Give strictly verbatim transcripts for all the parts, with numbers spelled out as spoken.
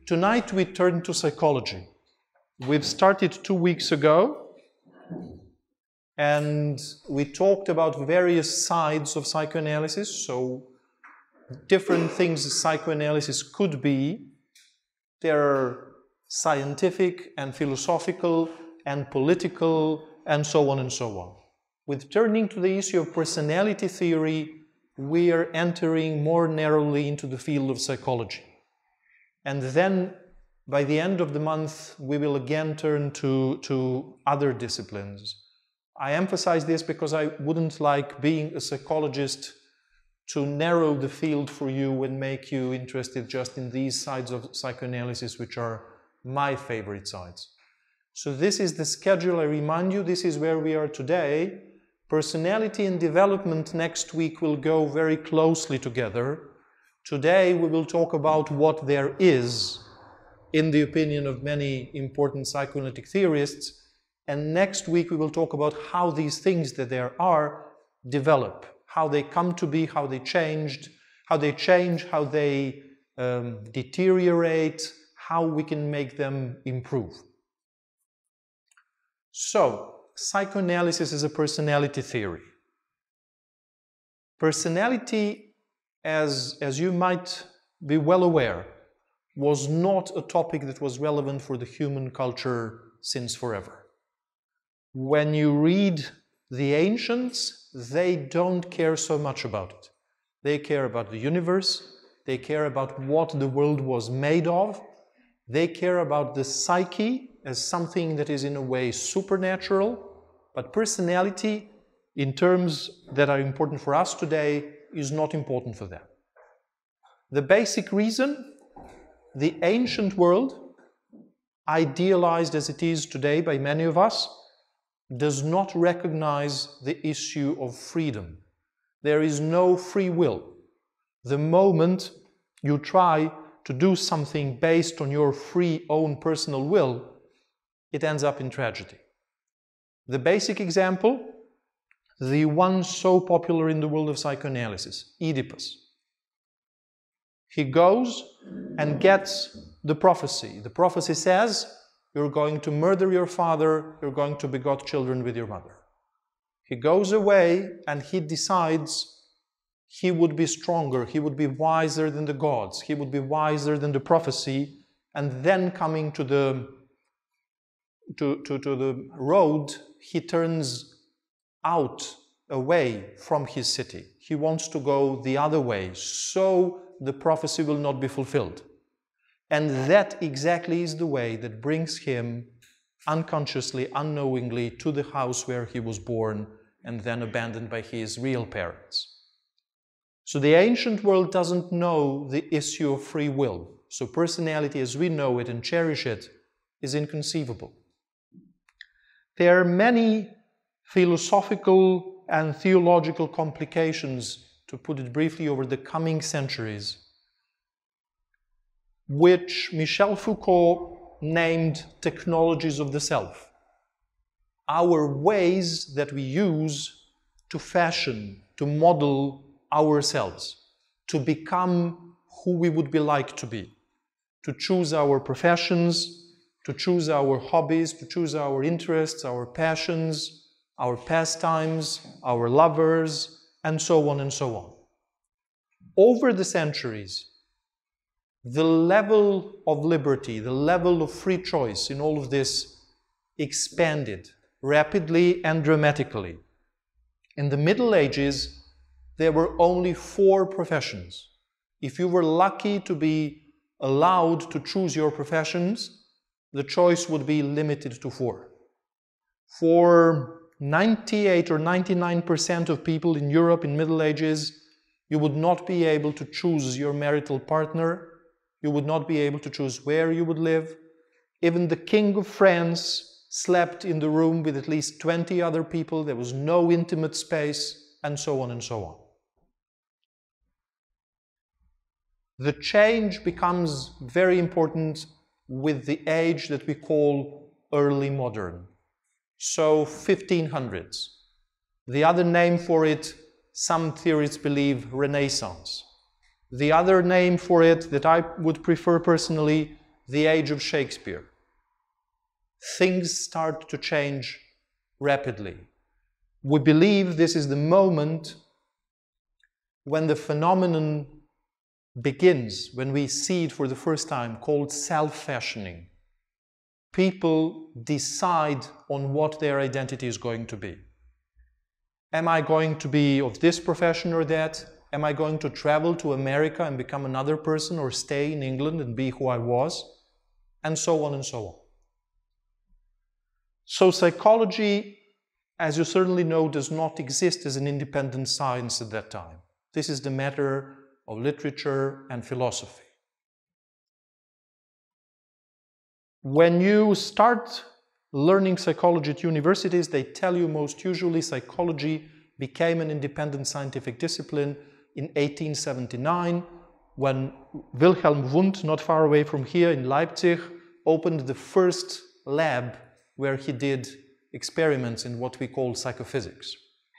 Tonight we turn to psychology. We've started two weeks ago, and we talked about various sides of psychoanalysis, so different things psychoanalysis could be. There are scientific and philosophical and political and so on and so on. With turning to the issue of personality theory, we are entering more narrowly into the field of psychology. And then, by the end of the month, we will again turn to, to other disciplines. I emphasize this because I wouldn't like being a psychologist to narrow the field for you and make you interested just in these sides of psychoanalysis, which are my favorite sides. So this is the schedule. I remind you, this is where we are today. Personality and development next week will go very closely together. Today we will talk about what there is, in the opinion of many important psychoanalytic theorists, and next week we will talk about how these things that there are develop, how they come to be, how they changed, how they change, how they um, deteriorate, how we can make them improve. So, psychoanalysis is a personality theory. Personality, as, as you might be well aware, was not a topic that was relevant for the human culture since forever. When you read the ancients, they don't care so much about it. They care about the universe, they care about what the world was made of, they care about the psyche as something that is in a way supernatural, but personality, in terms that are important for us today, is not important for them. The basic reason: the ancient world, idealized as it is today by many of us, does not recognize the issue of freedom. There is no free will. The moment you try to do something based on your free own personal will, it ends up in tragedy. The basic example, the one so popular in the world of psychoanalysis, Oedipus. He goes and gets the prophecy. The prophecy says, you're going to murder your father, you're going to begot children with your mother. He goes away and he decides he would be stronger, he would be wiser than the gods, he would be wiser than the prophecy, and then coming to the, to, to, to the road, he turns out, away from his city. He wants to go the other way, so the prophecy will not be fulfilled. And that exactly is the way that brings him unconsciously, unknowingly, to the house where he was born and then abandoned by his real parents. So the ancient world doesn't know the issue of free will. So personality as we know it and cherish it is inconceivable. There are many philosophical and theological complications, to put it briefly, over the coming centuries, which Michel Foucault named technologies of the self. Our ways that we use to fashion, to model ourselves, to become who we would be like to be, to choose our professions, to choose our hobbies, to choose our interests, our passions, our pastimes, our lovers, and so on and so on. Over the centuries, the level of liberty, the level of free choice in all of this expanded rapidly and dramatically. In the Middle Ages, there were only four professions. If you were lucky to be allowed to choose your professions, the choice would be limited to four. For ninety-eight or ninety-nine percent of people in Europe in Middle Ages, you would not be able to choose your marital partner. You would not be able to choose where you would live. Even the King of France slept in the room with at least twenty other people. There was no intimate space, and so on and so on. The change becomes very important with the age that we call early modern. So fifteen hundreds. The other name for it, some theorists believe, Renaissance. The other name for it that I would prefer personally, the age of Shakespeare. Things start to change rapidly. We believe this is the moment when the phenomenon begins, when we see it for the first time, called self-fashioning. People decide on what their identity is going to be. Am I going to be of this profession or that? Am I going to travel to America and become another person, or stay in England and be who I was? And so on and so on. So psychology, as you certainly know, does not exist as an independent science at that time. This is the matter of literature and philosophy. When you start learning psychology at universities, they tell you most usually psychology became an independent scientific discipline in eighteen seventy-nine, when Wilhelm Wundt, not far away from here in Leipzig, opened the first lab where he did experiments in what we call psychophysics.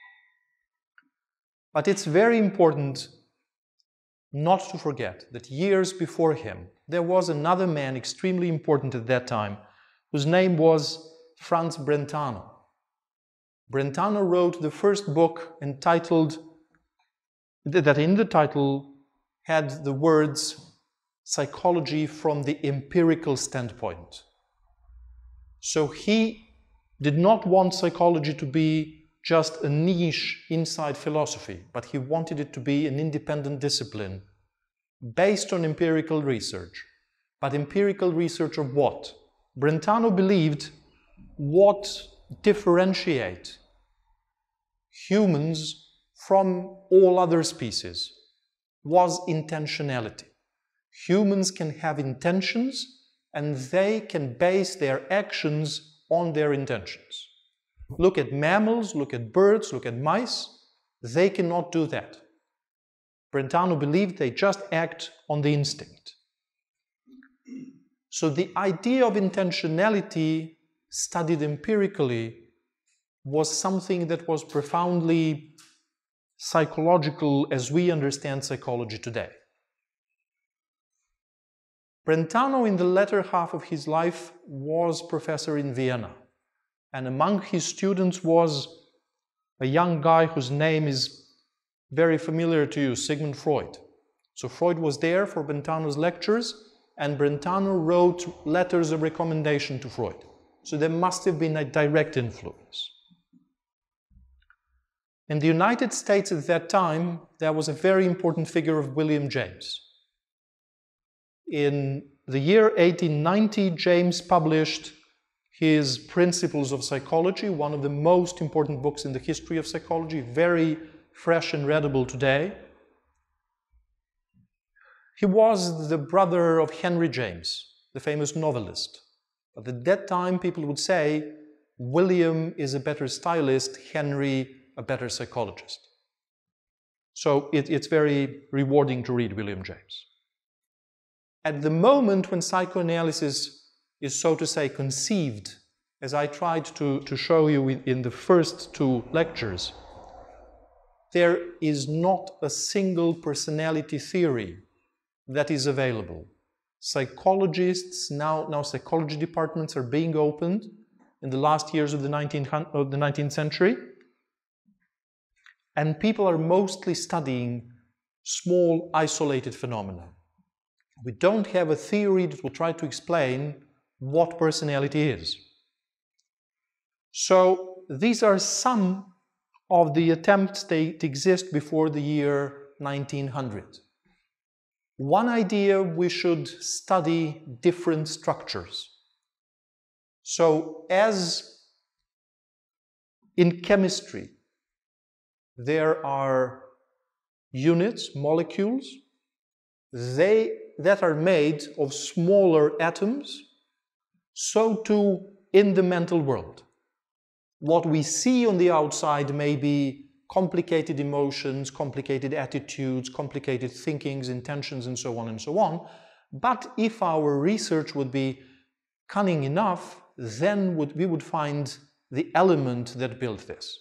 But it's very important not to forget that years before him, there was another man extremely important at that time, whose name was Franz Brentano. Brentano wrote the first book entitled, that in the title had the words psychology from the empirical standpoint. So he did not want psychology to be just a niche inside philosophy, but he wanted it to be an independent discipline based on empirical research. But empirical research of what? Brentano believed what differentiates humans from all other species was intentionality. Humans can have intentions, and they can base their actions on their intentions. Look at mammals, look at birds, look at mice. They cannot do that. Brentano believed they just act on the instinct. So the idea of intentionality studied empirically was something that was profoundly psychological as we understand psychology today. Brentano, in the latter half of his life, was professor in Vienna. And among his students was a young guy whose name is very familiar to you, Sigmund Freud. So Freud was there for Brentano's lectures, and Brentano wrote letters of recommendation to Freud. So there must have been a direct influence. In the United States at that time, there was a very important figure of William James. In the year eighteen ninety, James published his Principles of Psychology, one of the most important books in the history of psychology, very fresh and readable today. He was the brother of Henry James, the famous novelist. But at that time, people would say, William is a better stylist, Henry a better psychologist. So it, it's very rewarding to read William James. At the moment when psychoanalysis is, so to say, conceived, as I tried to, to show you in, in the first two lectures, there is not a single personality theory that is available. Psychologists, now, now psychology departments are being opened in the last years of the nineteenth, of the nineteenth century, and people are mostly studying small, isolated phenomena. We don't have a theory that will try to explain what personality is. So these are some of the attempts that exist before the year nineteen hundred. One idea, we should study different structures. So as in chemistry, there are units, molecules, they that are made of smaller atoms, so too in the mental world. What we see on the outside may be complicated emotions, complicated attitudes, complicated thinkings, intentions, and so on and so on. But if our research would be cunning enough, then would, we would find the element that built this.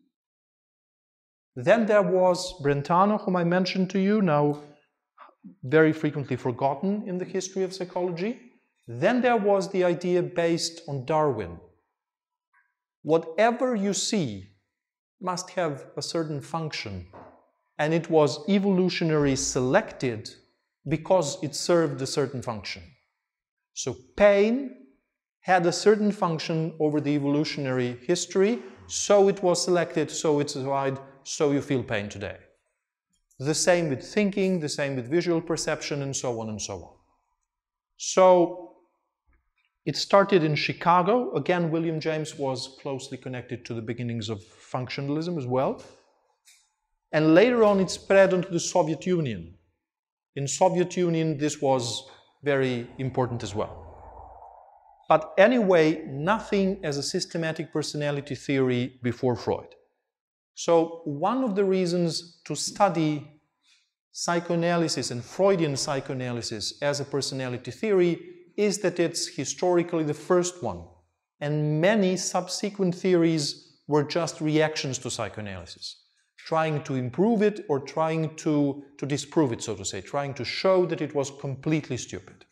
Then there was Brentano, whom I mentioned to you, now very frequently forgotten in the history of psychology. Then there was the idea based on Darwin. Whatever you see must have a certain function, and it was evolutionarily selected because it served a certain function. So pain had a certain function over the evolutionary history, so it was selected, so it survived, so you feel pain today. The same with thinking, the same with visual perception, and so on and so on. So it started in Chicago. Again, William James was closely connected to the beginnings of functionalism as well. And later on it spread onto the Soviet Union. In Soviet Union this was very important as well. But anyway, nothing as a systematic personality theory before Freud. So one of the reasons to study psychoanalysis and Freudian psychoanalysis as a personality theory is that it's historically the first one, and many subsequent theories were just reactions to psychoanalysis, trying to improve it or trying to, to disprove it, so to say, trying to show that it was completely stupid.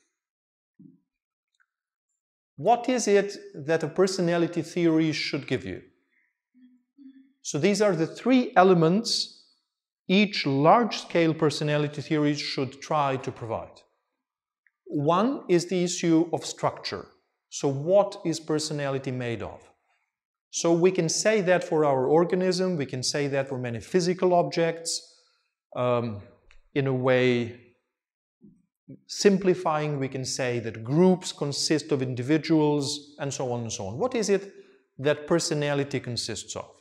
What is it that a personality theory should give you? So these are the three elements each large-scale personality theory should try to provide. One is the issue of structure. So what is personality made of? So we can say that for our organism, we can say that for many physical objects, um, in a way simplifying, we can say that groups consist of individuals, and so on and so on. What is it that personality consists of?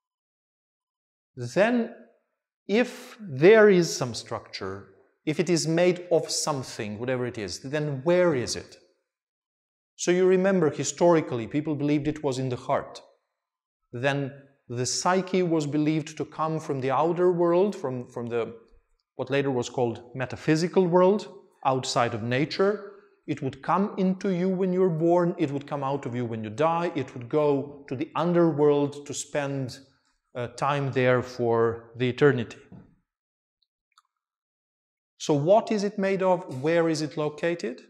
Then, if there is some structure, if it is made of something, whatever it is, then where is it? So you remember, historically, people believed it was in the heart. Then the psyche was believed to come from the outer world, from, from the, what later was called metaphysical world, outside of nature. It would come into you when you're born, it would come out of you when you die, it would go to the underworld to spend uh, time there for the eternity. So what is it made of? Where is it located?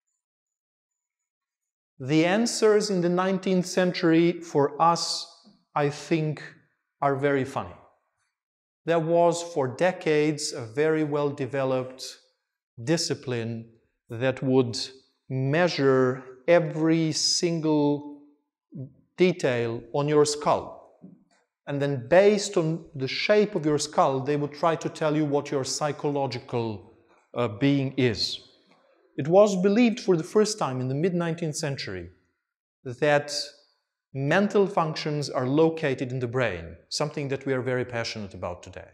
The answers in the nineteenth century for us, I think, are very funny. There was for decades a very well developed discipline that would measure every single detail on your skull. And then based on the shape of your skull, they would try to tell you what your psychological uh, being is. It was believed for the first time in the mid nineteenth century that mental functions are located in the brain, something that we are very passionate about today.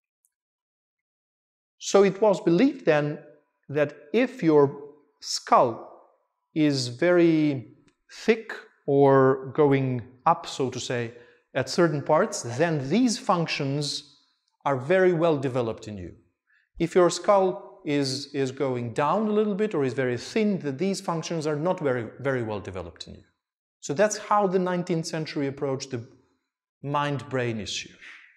So it was believed then that if your skull is very thick or going up, so to say, at certain parts, then these functions are very well developed in you. If your skull is, is going down a little bit or is very thin, then these functions are not very, very well developed in you. So that's how the nineteenth century approached the mind-brain issue.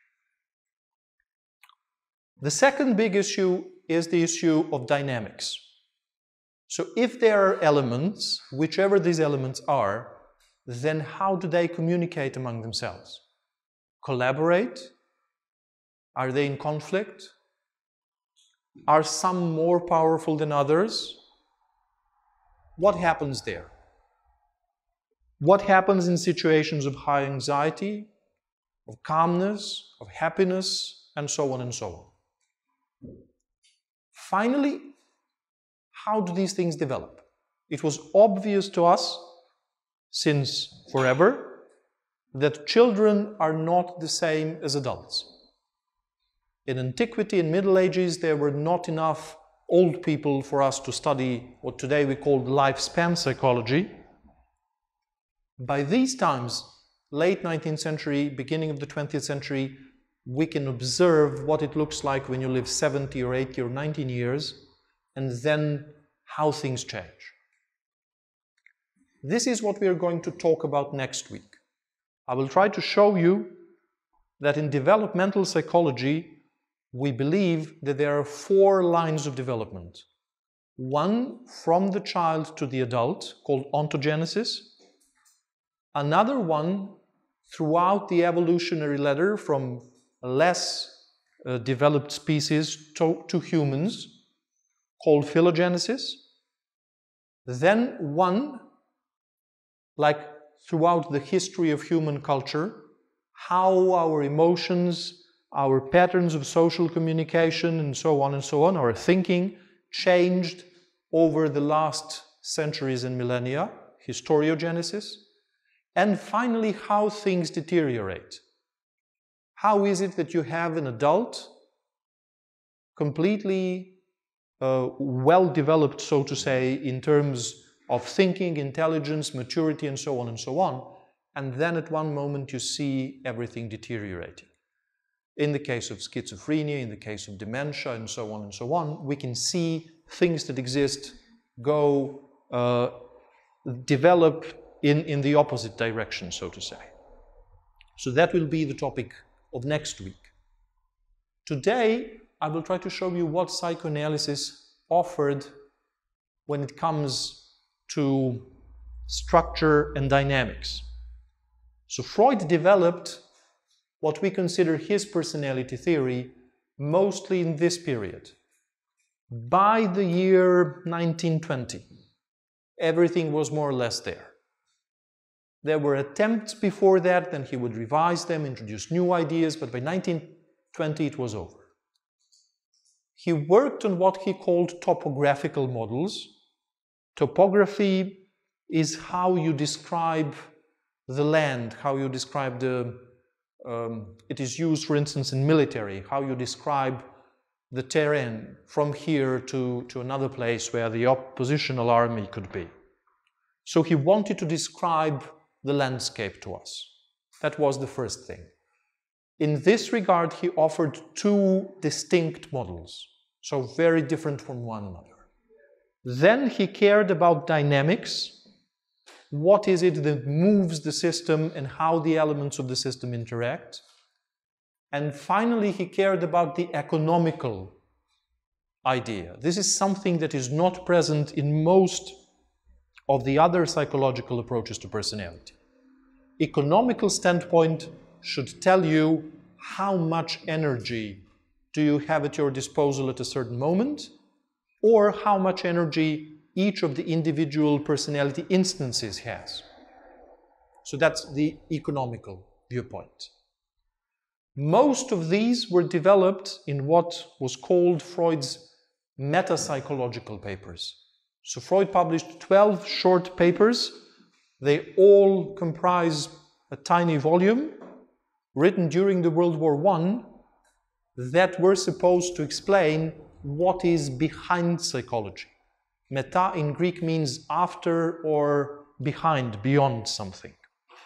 The second big issue is the issue of dynamics. So if there are elements, whichever these elements are, then how do they communicate among themselves? Collaborate? Are they in conflict? Are some more powerful than others? What happens there? What happens in situations of high anxiety, of calmness, of happiness, and so on and so on? Finally, how do these things develop? It was obvious to us since forever that children are not the same as adults. In antiquity and Middle Ages, there were not enough old people for us to study what today we call lifespan psychology. By these times, late nineteenth century, beginning of the twentieth century, we can observe what it looks like when you live seventy or eighty or nineteen years, and then how things change. This is what we are going to talk about next week. I will try to show you that in developmental psychology, we believe that there are four lines of development. One from the child to the adult, called ontogenesis. Another one throughout the evolutionary ladder from less uh, developed species to, to humans, called phylogenesis. Then one, like throughout the history of human culture, how our emotions, our patterns of social communication, and so on and so on, our thinking, changed over the last centuries and millennia, historiogenesis. And finally, how things deteriorate. How is it that you have an adult, completely uh, well-developed, so to say, in terms of thinking, intelligence, maturity, and so on and so on, and then at one moment you see everything deteriorating. In the case of schizophrenia, in the case of dementia, and so on and so on, we can see things that exist go, uh, develop in, in the opposite direction, so to say. So that will be the topic of next week. Today, I will try to show you what psychoanalysis offered when it comes to structure and dynamics. So Freud developed what we consider his personality theory mostly in this period. By the year nineteen twenty, everything was more or less there. There were attempts before that, then he would revise them, introduce new ideas, but by nineteen twenty it was over. He worked on what he called topographical models. Topography is how you describe the land, how you describe the, um, it is used, for instance, in military, how you describe the terrain from here to, to another place where the oppositional army could be. So he wanted to describe the landscape to us. That was the first thing. In this regard, he offered two distinct models, so very different from one another. Then he cared about dynamics. What is it that moves the system and how the elements of the system interact? And finally, he cared about the economical idea. This is something that is not present in most of the other psychological approaches to personality. Economical standpoint should tell you how much energy do you have at your disposal at a certain moment, or how much energy each of the individual personality instances has. So that's the economical viewpoint. Most of these were developed in what was called Freud's meta-psychological papers. So Freud published twelve short papers. They all comprise a tiny volume written during the World War One that were supposed to explain what is behind psychology. Meta in Greek means after or behind, beyond something.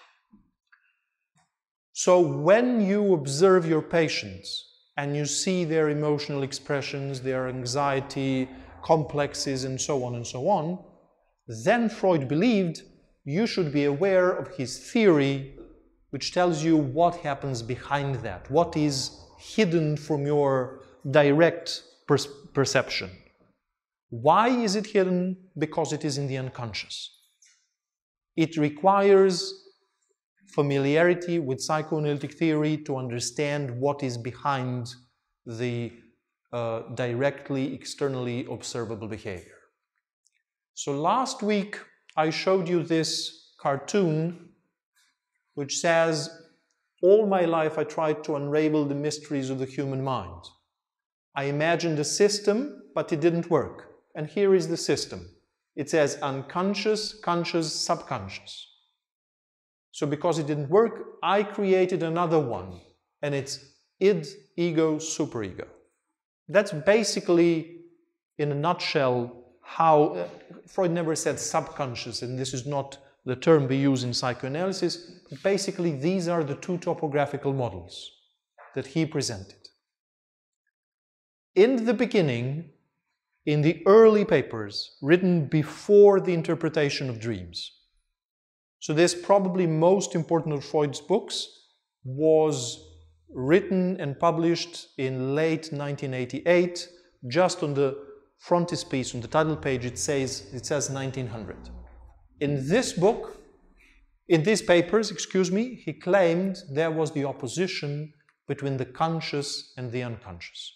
So when you observe your patients and you see their emotional expressions, their anxiety, complexes, and so on and so on, then Freud believed you should be aware of his theory, which tells you what happens behind that, what is hidden from your direct per perception. Why is it hidden? Because it is in the unconscious. It requires familiarity with psychoanalytic theory to understand what is behind the uh, directly, externally observable behavior. So last week I showed you this cartoon which says, all my life I tried to unravel the mysteries of the human mind. I imagined a system, but it didn't work. And here is the system. It says unconscious, conscious, subconscious. So because it didn't work, I created another one. And it's id, ego, superego. That's basically, in a nutshell, how uh, Freud never said subconscious, and this is not the term we use in psychoanalysis. But basically, these are the two topographical models that he presented. In the beginning, in the early papers written before the interpretation of dreams, so this probably most important of Freud's books was written and published in late nineteen eighty-eight, just on the frontispiece on the title page, it says, it says nineteen hundred. In this book, in these papers, excuse me, he claimed there was the opposition between the conscious and the unconscious.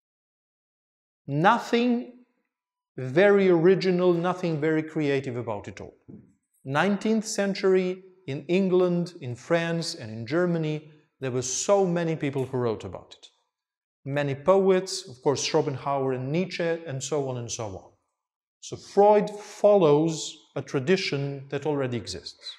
Nothing very original, nothing very creative about it all. nineteenth century, in England, in France, and in Germany, there were so many people who wrote about it. Many poets, of course, Schopenhauer and Nietzsche, and so on and so on. So Freud follows a tradition that already exists.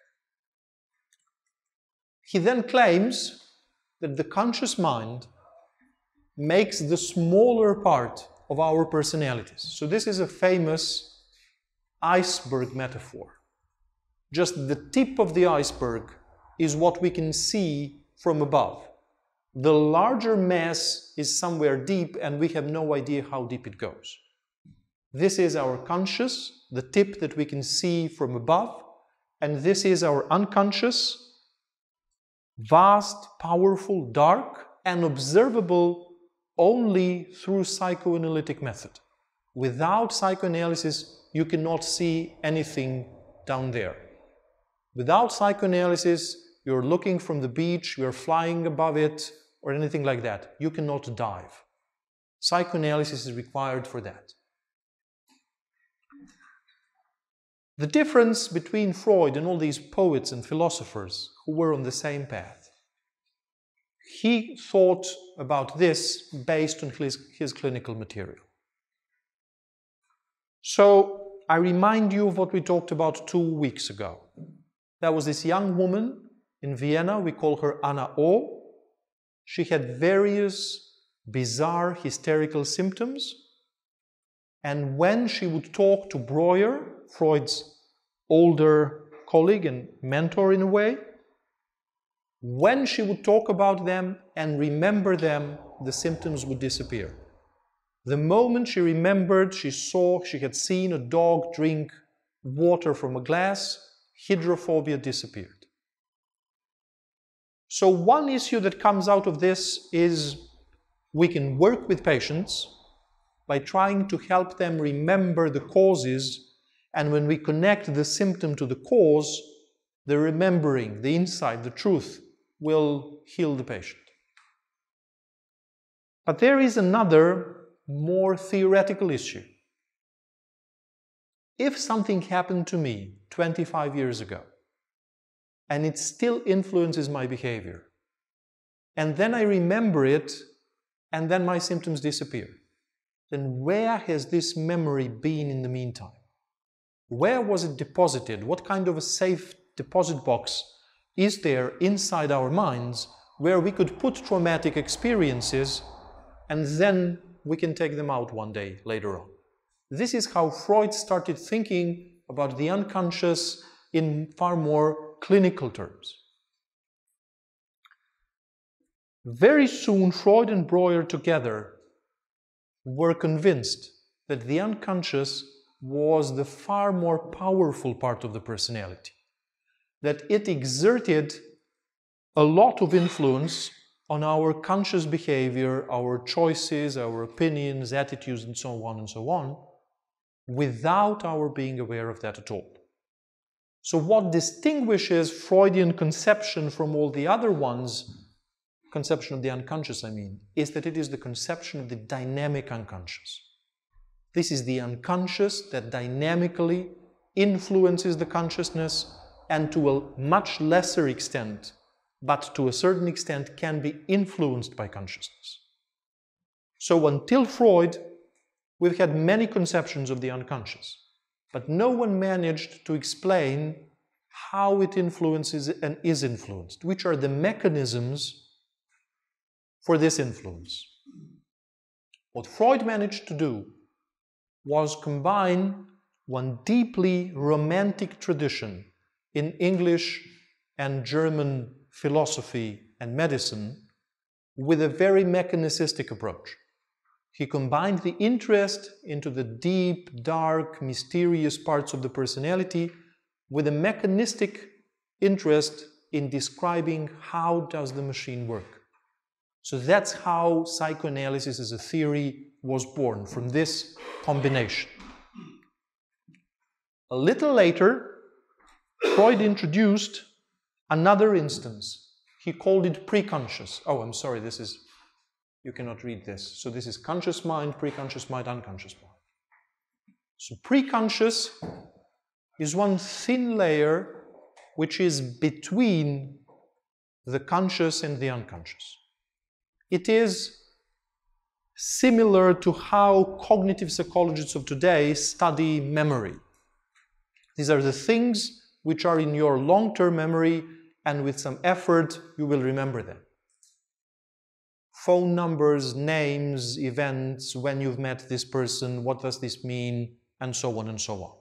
He then claims that the conscious mind makes the smaller part of our personalities. So this is a famous iceberg metaphor. Just the tip of the iceberg is what we can see from above. The larger mass is somewhere deep and we have no idea how deep it goes. This is our conscious, the tip that we can see from above, and this is our unconscious, vast, powerful, dark, and observable only through psychoanalytic method. Without psychoanalysis, you cannot see anything down there. Without psychoanalysis, you're looking from the beach, you're flying above it, or anything like that. You cannot dive. Psychoanalysis is required for that. The difference between Freud and all these poets and philosophers who were on the same path. He thought about this based on his, his clinical material. So I remind you of what we talked about two weeks ago. There was this young woman in Vienna, we call her Anna O. She had various bizarre hysterical symptoms, and when she would talk to Breuer, Freud's older colleague and mentor in a way, when she would talk about them and remember them, the symptoms would disappear. The moment she remembered, she saw, she had seen a dog drink water from a glass, hydrophobia disappeared. So one issue that comes out of this is we can work with patients by trying to help them remember the causes, and when we connect the symptom to the cause, the remembering, the insight, the truth will heal the patient. But there is another, more theoretical issue. If something happened to me twenty-five years ago, and it still influences my behavior, and then I remember it, and then my symptoms disappear, then where has this memory been in the meantime? Where was it deposited? What kind of a safe deposit box is there inside our minds where we could put traumatic experiences and then we can take them out one day later on? This is how Freud started thinking about the unconscious in far more clinical terms. Very soon, Freud and Breuer together were convinced that the unconscious was the far more powerful part of the personality, that it exerted a lot of influence on our conscious behavior, our choices, our opinions, attitudes, and so on and so on, without our being aware of that at all. So what distinguishes Freudian conception from all the other ones, conception of the unconscious I mean, is that it is the conception of the dynamic unconscious. This is the unconscious that dynamically influences the consciousness and to a much lesser extent, but to a certain extent can be influenced by consciousness. So until Freud, we've had many conceptions of the unconscious, but no one managed to explain how it influences and is influenced, which are the mechanisms for this influence. What Freud managed to do was combine one deeply romantic tradition in English and German philosophy and medicine with a very mechanicistic approach. He combined the interest into the deep, dark, mysterious parts of the personality with a mechanistic interest in describing how does the machine work. So that's how psychoanalysis as a theory was born from this combination. A little later, Freud introduced another instance. He called it preconscious. Oh, I'm sorry, this is, you cannot read this. So this is conscious mind, preconscious mind, unconscious mind. So preconscious is one thin layer which is between the conscious and the unconscious. It is similar to how cognitive psychologists of today study memory. These are the things which are in your long-term memory, and with some effort you will remember them. Phone numbers, names, events, when you've met this person, what does this mean, and so on and so on.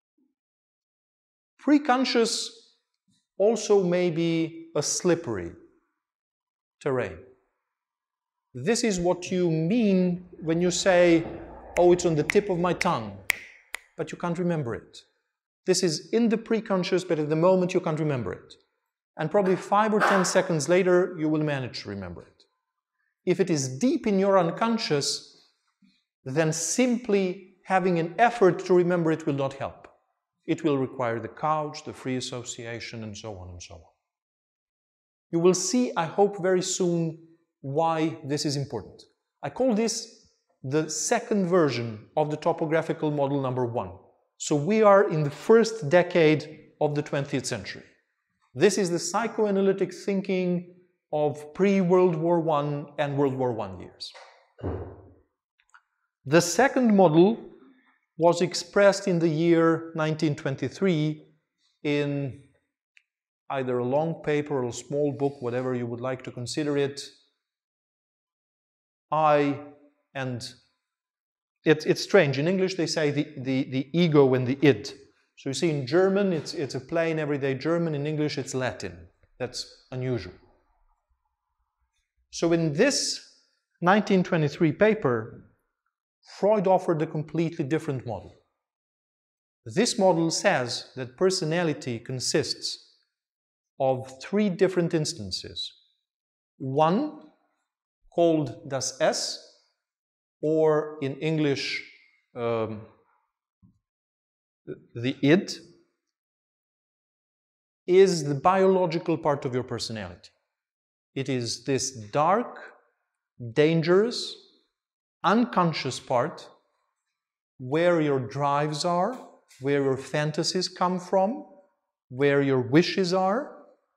Preconscious also may be a slippery terrain. This is what you mean when you say, oh, it's on the tip of my tongue, but you can't remember it. This is in the preconscious, but at the moment you can't remember it. And probably five or ten seconds later, you will manage to remember it. If it is deep in your unconscious, then simply having an effort to remember it will not help. It will require the couch, the free association, and so on and so on. You will see, I hope, very soon why this is important. I call this the second version of the topographical model number one. So we are in the first decade of the twentieth century. This is the psychoanalytic thinking of pre-World War One and World War One years. The second model was expressed in the year nineteen twenty-three in either a long paper or a small book, whatever you would like to consider it. I and it, it's strange. In English they say the, the, the ego and the id. So you see in German it's, it's a plain everyday German. In English it's Latin. That's unusual. So in this nineteen twenty-three paper, Freud offered a completely different model. This model says that personality consists of three different instances. One, called das Es, or in English, um, the id, is the biological part of your personality. It is this dark, dangerous, unconscious part where your drives are, where your fantasies come from, where your wishes are,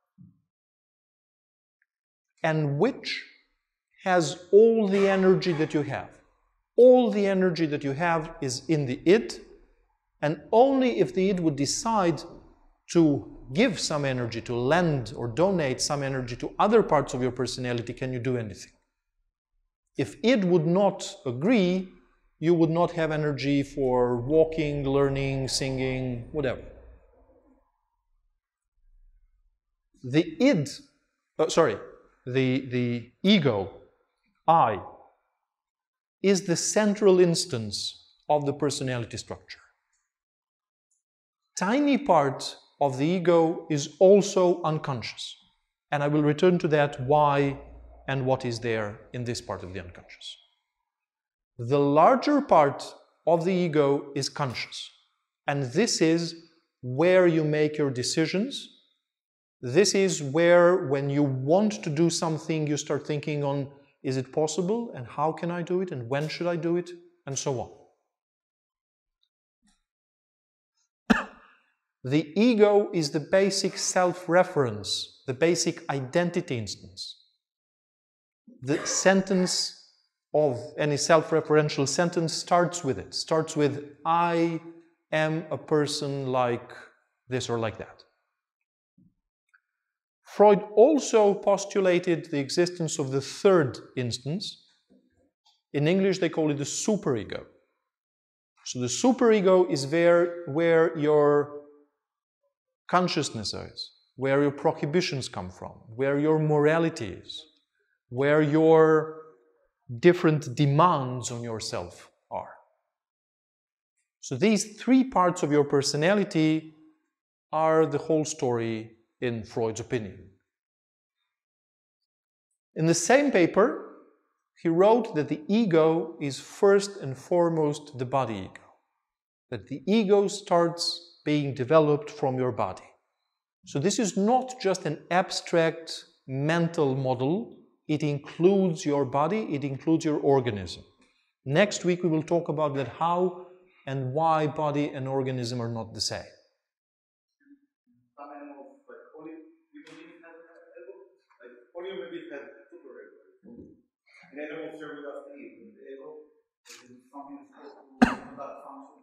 and which has all the energy that you have. All the energy that you have is in the id, and only if the id would decide to give some energy, to lend or donate some energy to other parts of your personality, can you do anything. If id would not agree, you would not have energy for walking, learning, singing, whatever. The id, oh, sorry, the, the ego, I, is the central instance of the personality structure. Tiny part of the ego is also unconscious. And I will return to that, why and what is there in this part of the unconscious. The larger part of the ego is conscious. And this is where you make your decisions. This is where, when you want to do something, you start thinking on, is it possible? And how can I do it? And when should I do it? And so on. The ego is the basic self-reference, the basic identity instance. The sentence of any self-referential sentence starts with it, starts with, I am a person like this or like that. Freud also postulated the existence of the third instance. In English, they call it the superego. So the superego is where, where your consciousness is, where your prohibitions come from, where your morality is, where your different demands on yourself are. So these three parts of your personality are the whole story in Freud's opinion. In the same paper, he wrote that the ego is first and foremost the body ego. That the ego starts being developed from your body. So this is not just an abstract mental model. It includes your body, it includes your organism. Next week we will talk about that, how and why body and organism are not the same. Some animals, like only human beings have an ego, like only human beings have super ego. And animals share with us the ego. The ego is something that's supposed to conduct function.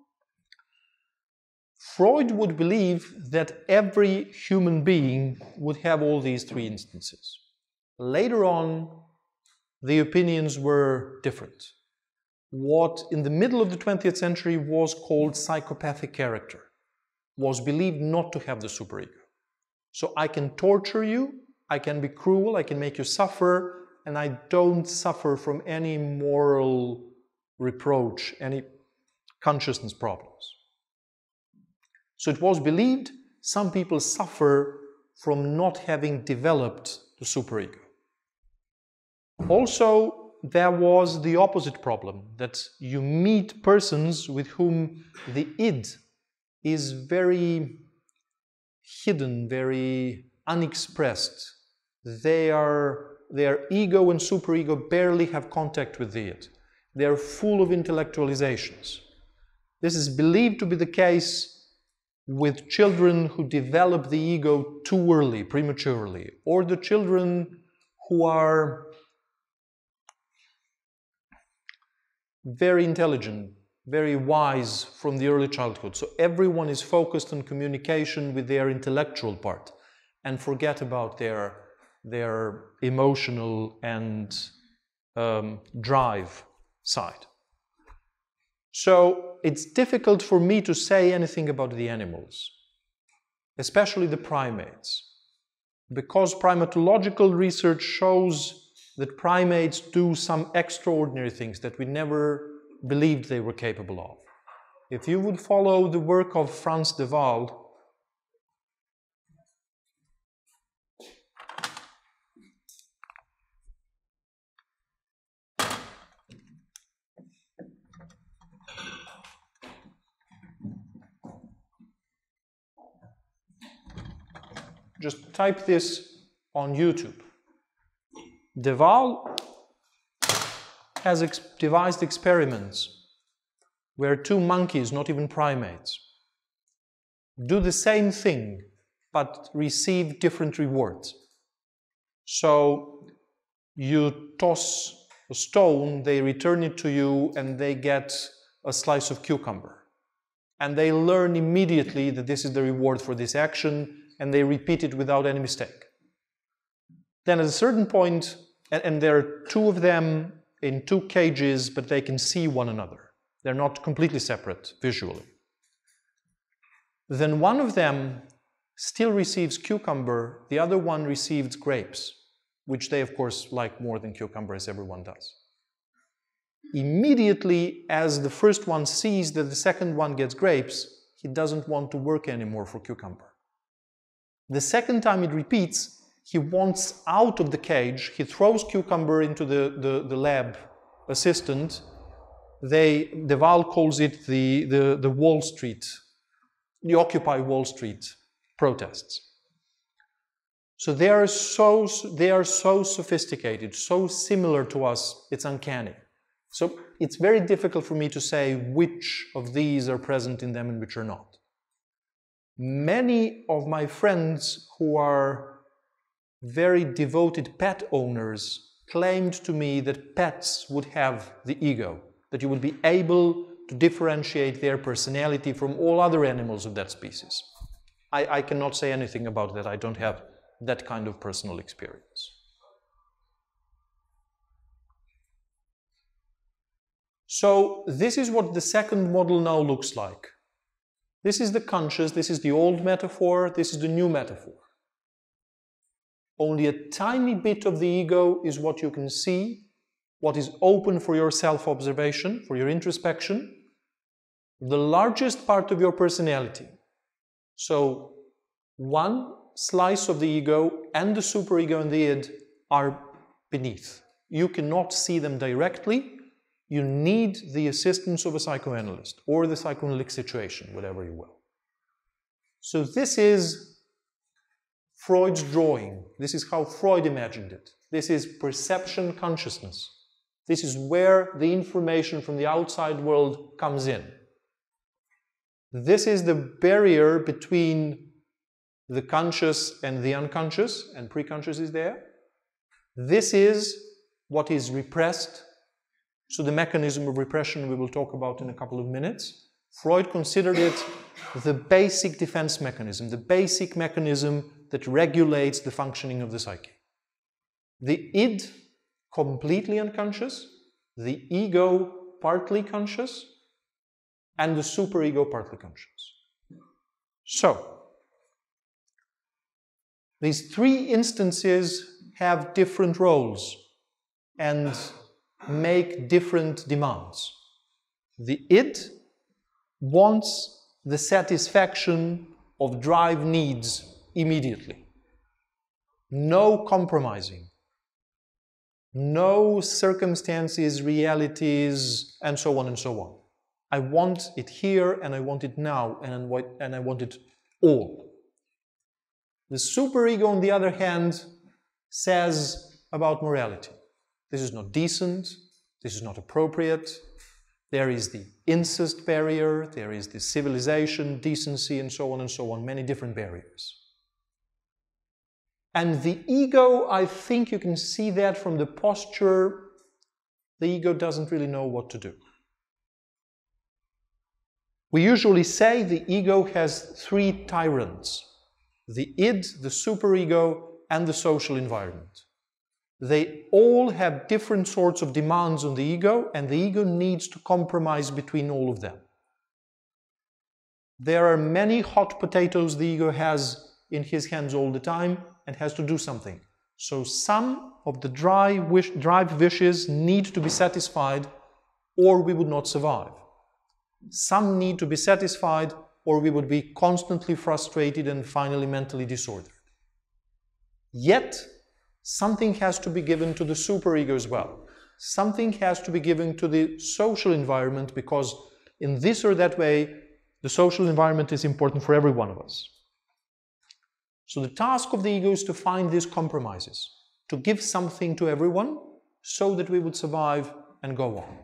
Freud would believe that every human being would have all these three instances. Later on, the opinions were different. What in the middle of the twentieth century was called psychopathic character was believed not to have the superego. So I can torture you, I can be cruel, I can make you suffer, and I don't suffer from any moral reproach, any consciousness problems. So it was believed some people suffer from not having developed the superego. Also, there was the opposite problem, that you meet persons with whom the id is very hidden, very unexpressed. They are, their ego and superego barely have contact with the id. They are full of intellectualizations. This is believed to be the case with children who develop the ego too early, prematurely, or the children who are very intelligent, very wise from the early childhood. So everyone is focused on communication with their intellectual part and forget about their, their emotional and um, drive side. So it's difficult for me to say anything about the animals, especially the primates, because primatological research shows that primates do some extraordinary things that we never believed they were capable of. If you would follow the work of Frans de Waal, just type this on YouTube. De Waal has ex devised experiments where two monkeys, not even primates, do the same thing but receive different rewards. So you toss a stone, they return it to you, and they get a slice of cucumber. And they learn immediately that this is the reward for this action, and they repeat it without any mistake. Then at a certain point, and, and there are two of them in two cages, but they can see one another. They're not completely separate visually. Then one of them still receives cucumber, the other one receives grapes, which they of course like more than cucumber, as everyone does. Immediately, as the first one sees that the second one gets grapes, he doesn't want to work anymore for cucumber. The second time it repeats, he wants out of the cage, he throws cucumber into the, the, the lab assistant. They, De Waal calls it the, the, the Wall Street, the Occupy Wall Street protests. So they are so, they are so sophisticated, so similar to us, it's uncanny. So it's very difficult for me to say which of these are present in them and which are not. Many of my friends who are very devoted pet owners claimed to me that pets would have the ego, that you would be able to differentiate their personality from all other animals of that species. I, I cannot say anything about that. I don't have that kind of personal experience. So this is what the second model now looks like. This is the conscious, this is the old metaphor, this is the new metaphor. Only a tiny bit of the ego is what you can see, what is open for your self-observation, for your introspection. The largest part of your personality. So one slice of the ego and the superego and the id are beneath. you cannot see them directly. You need the assistance of a psychoanalyst or the psychoanalytic situation, whatever you will. So this is Freud's drawing. This is how Freud imagined it. This is perception consciousness. This is where the information from the outside world comes in. This is the barrier between the conscious and the unconscious, and preconscious is there. This is what is repressed. So the mechanism of repression we will talk about in a couple of minutes. Freud considered it the basic defense mechanism, the basic mechanism that regulates the functioning of the psyche. The id, completely unconscious, the ego, partly conscious, and the superego, partly conscious. So, these three instances have different roles and make different demands. The id wants the satisfaction of drive needs immediately. No compromising. No circumstances, realities, and so on and so on. I want it here, and I want it now, and I want it all. The superego, on the other hand, says about morality. This is not decent, this is not appropriate. There is the incest barrier, there is the civilization, decency, and so on and so on, many different barriers. And the ego, I think you can see that from the posture, the ego doesn't really know what to do. We usually say the ego has three tyrants: the id, the superego, and the social environment. They all have different sorts of demands on the ego, and the ego needs to compromise between all of them. There are many hot potatoes the ego has in his hands all the time and has to do something. So some of the dry wish, drive wishes need to be satisfied, or we would not survive. Some need to be satisfied, or we would be constantly frustrated and finally mentally disordered. Yet, something has to be given to the superego as well. Something has to be given to the social environment, because in this or that way, the social environment is important for every one of us. So the task of the ego is to find these compromises, to give something to everyone so that we would survive and go on.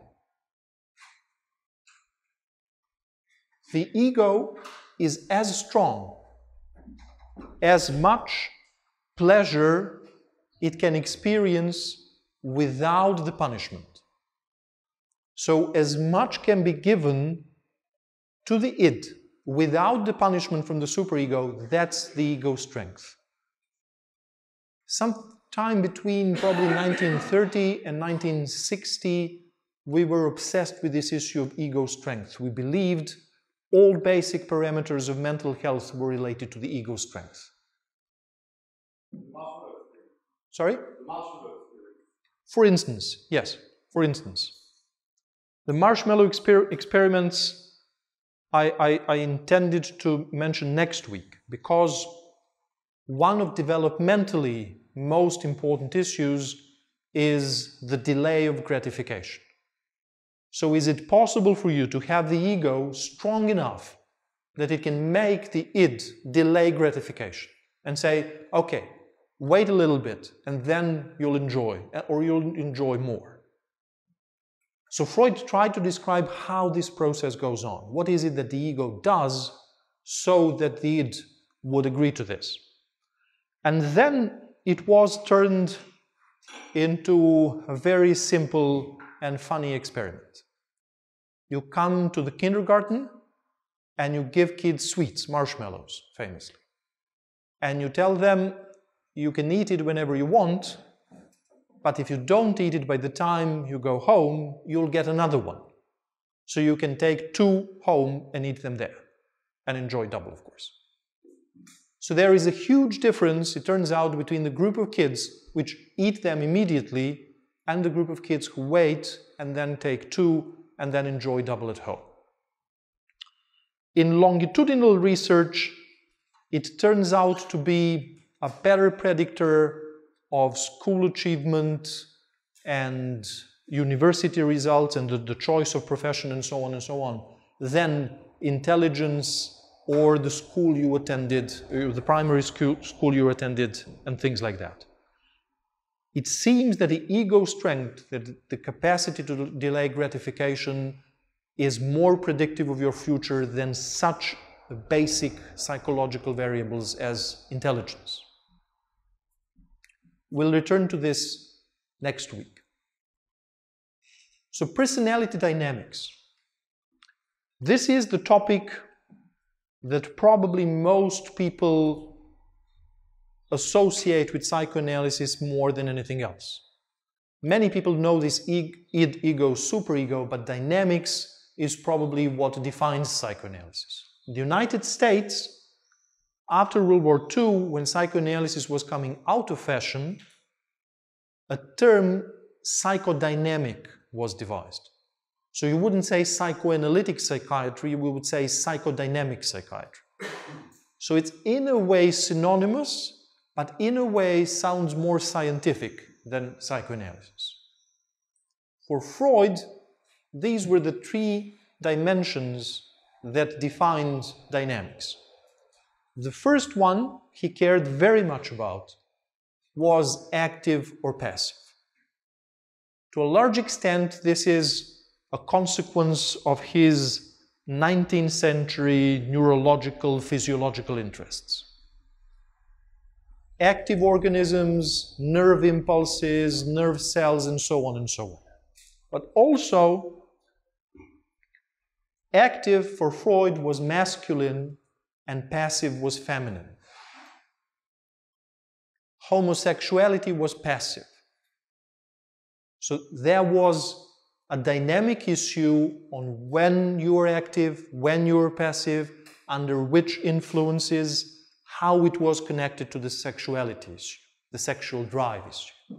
The ego is as strong, as much pleasure it can experience without the punishment. So as much can be given to the id without the punishment from the superego. That's the ego strength. Sometime between probably nineteen thirty and nineteen sixty, we were obsessed with this issue of ego strength. We believed all basic parameters of mental health were related to the ego strength. Sorry? For instance, yes, for instance. The marshmallow exper experiments I, I, I intended to mention next week, because one of developmentally most important issues is the delay of gratification. So is it possible for you to have the ego strong enough that it can make the id delay gratification and say, okay, wait a little bit and then you'll enjoy, or you'll enjoy more? So Freud tried to describe how this process goes on. What is it that the ego does so that the id would agree to this? And then it was turned into a very simple and funny experiment. You come to the kindergarten and you give kids sweets, marshmallows, famously. And you tell them you can eat it whenever you want, but if you don't eat it by the time you go home, you'll get another one. So you can take two home and eat them there, and enjoy double, of course. So there is a huge difference, it turns out, between the group of kids which eat them immediately and the group of kids who wait and then take two and then enjoy double at home. In longitudinal research, it turns out to be a better predictor of school achievement and university results and the, the choice of profession and so on and so on, than intelligence or the school you attended, or the primary school, school you attended, and things like that. It seems that the ego strength, that the capacity to delay gratification, is more predictive of your future than such basic psychological variables as intelligence. We'll return to this next week. So, personality dynamics. This is the topic that probably most people associate with psychoanalysis more than anything else. Many people know this id, ego, superego, but dynamics is probably what defines psychoanalysis. In the United States, after World War Two, when psychoanalysis was coming out of fashion, a term, psychodynamic, was devised. So you wouldn't say psychoanalytic psychiatry, we would say psychodynamic psychiatry. So it's in a way synonymous, but in a way sounds more scientific than psychoanalysis. For Freud, these were the three dimensions that defined dynamics. The first one he cared very much about was active or passive. To a large extent, this is a consequence of his nineteenth century neurological, physiological interests. Active organisms, nerve impulses, nerve cells, and so on and so on. But also, active for Freud was masculine and passive was feminine. Homosexuality was passive. So there was a dynamic issue on when you are active, when you are passive, under which influences, how it was connected to the sexuality issue, the sexual drive issue.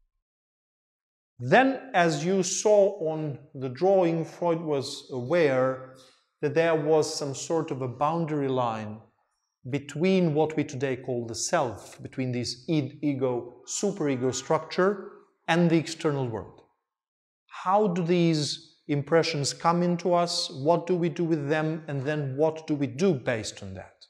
Then, as you saw on the drawing, Freud was aware that there was some sort of a boundary line between what we today call the self, between this id, ego, superego structure and the external world. How do these impressions come into us? What do we do with them? And then what do we do based on that?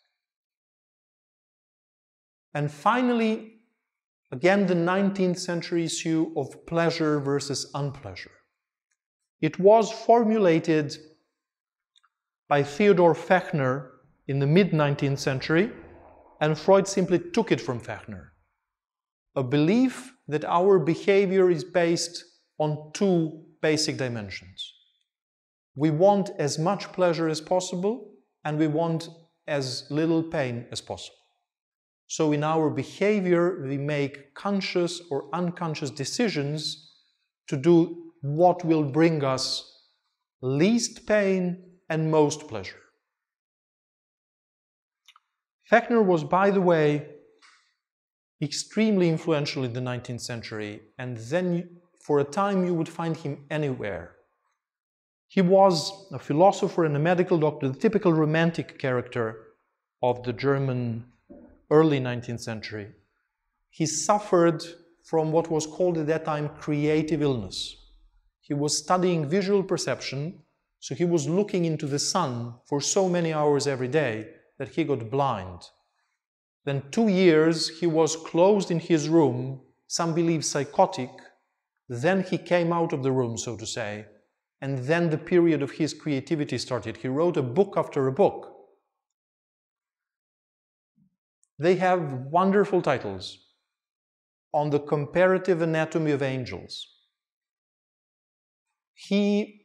And finally, again, the nineteenth century issue of pleasure versus unpleasure. It was formulated by Theodor Fechner in the mid nineteenth century, and Freud simply took it from Fechner. A belief that our behavior is based on two basic dimensions. We want as much pleasure as possible, and we want as little pain as possible. So in our behavior, we make conscious or unconscious decisions to do what will bring us least pain and most pleasure. Fechner was, by the way, extremely influential in the nineteenth century, and then for a time you would find him anywhere. He was a philosopher and a medical doctor, the typical romantic character of the German early nineteenth century. He suffered from what was called at that time creative illness. He was studying visual perception, so he was looking into the sun for so many hours every day that he got blind. Then two years he was closed in his room, some believe psychotic. Then he came out of the room, so to say, and then the period of his creativity started. He wrote a book after a book. They have wonderful titles. On the comparative anatomy of angels. He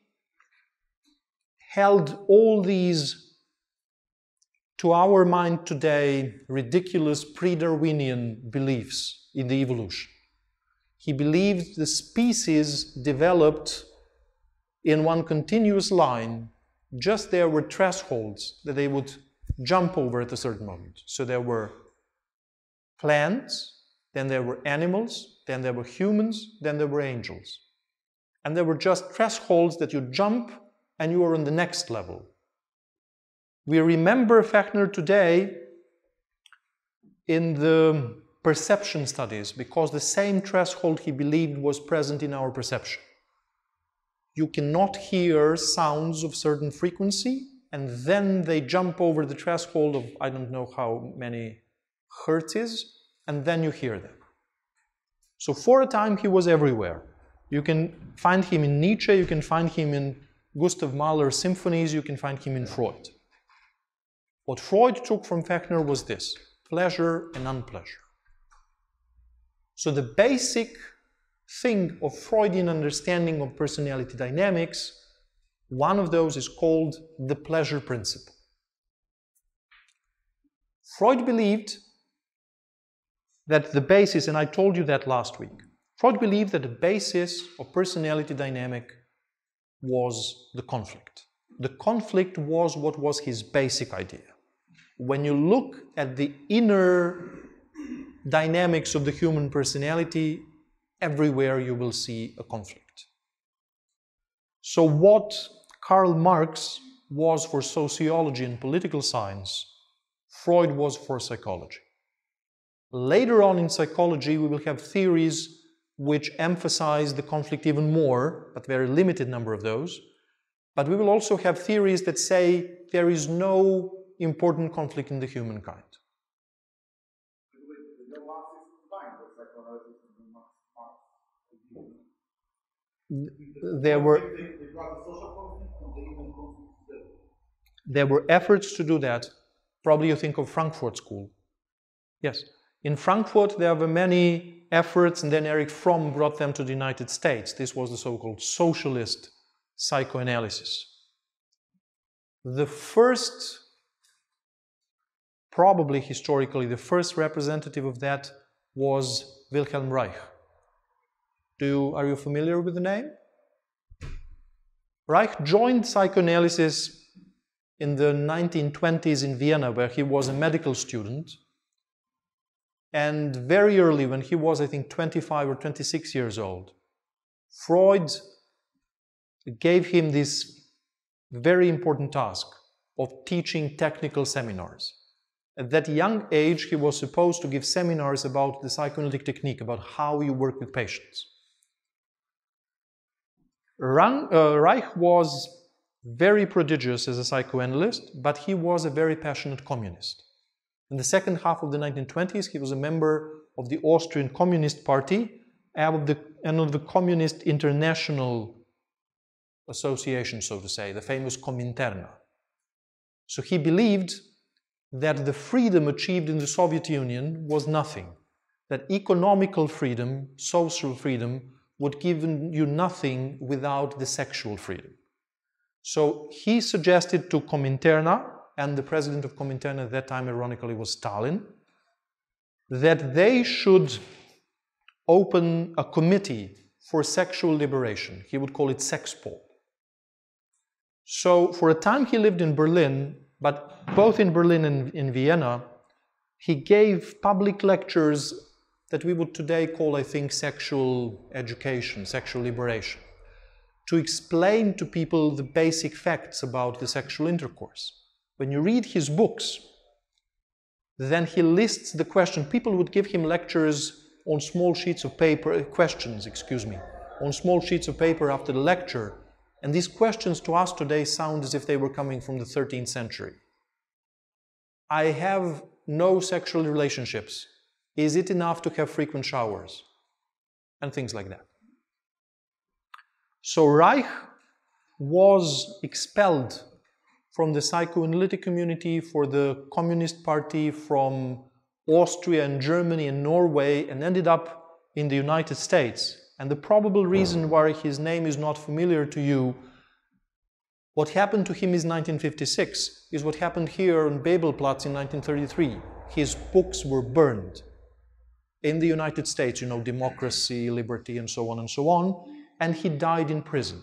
held all these, to our mind today, ridiculous pre-Darwinian beliefs in the evolution. He believed the species developed in one continuous line, just there were thresholds that they would jump over at a certain moment. So there were plants, then there were animals, then there were humans, then there were angels. And there were just thresholds that you jump and you are on the next level. We remember Fechner today in the perception studies, because the same threshold he believed was present in our perception. You cannot hear sounds of certain frequency, and then they jump over the threshold of I don't know how many hertzes, and then you hear them. So for a time he was everywhere. You can find him in Nietzsche, you can find him in Gustav Mahler's symphonies, you can find him in Freud. What Freud took from Fechner was this: pleasure and unpleasure. So the basic thing of Freudian understanding of personality dynamics, one of those is called the pleasure principle. Freud believed that the basis, and I told you that last week, Freud believed that the basis of personality dynamic was the conflict. The conflict was what was his basic idea. When you look at the inner dynamics of the human personality, everywhere you will see a conflict. So what Karl Marx was for sociology and political science, Freud was for psychology. Later on in psychology, we will have theories which emphasize the conflict even more, but very limited number of those. But we will also have theories that say there is no important conflict in the humankind. There were, there were efforts to do that. Probably you think of Frankfurt School. Yes. In Frankfurt there were many efforts, and then Erich Fromm brought them to the United States. This was the so-called socialist psychoanalysis. The first, probably historically, the first representative of that was Wilhelm Reich. Do you, are you familiar with the name? Reich joined psychoanalysis in the nineteen twenties in Vienna, where he was a medical student. And very early, when he was, I think, twenty-five or twenty-six years old, Freud gave him this very important task of teaching technical seminars. At that young age, he was supposed to give seminars about the psychoanalytic technique, about how you work with patients. Reich was very prodigious as a psychoanalyst, but he was a very passionate communist. In the second half of the nineteen twenties, he was a member of the Austrian Communist Party and of the, and of the Communist International Association, so to say, the famous Kominterna. So he believed that the freedom achieved in the Soviet Union was nothing, that economical freedom, social freedom, would give you nothing without the sexual freedom. So he suggested to Kominterna, and the president of Kominterna at that time, ironically, was Stalin, that they should open a committee for sexual liberation. He would call it Sexpol. So for a time he lived in Berlin, but both in Berlin and in Vienna, he gave public lectures that we would today call, I think, sexual education, sexual liberation, to explain to people the basic facts about the sexual intercourse. When you read his books, then he lists the question. People would give him lectures on small sheets of paper, questions, excuse me, on small sheets of paper after the lecture. And these questions to us today sound as if they were coming from the thirteenth century. I have no sexual relationships. Is it enough to have frequent showers? And things like that. So Reich was expelled from the psychoanalytic community, for the Communist Party, from Austria and Germany and Norway, and ended up in the United States. And the probable reason why his name is not familiar to you, what happened to him in nineteen fifty-six is what happened here on Bebelplatz in nineteen thirty-three. His books were burned in the United States, you know, democracy, liberty, and so on and so on, and he died in prison.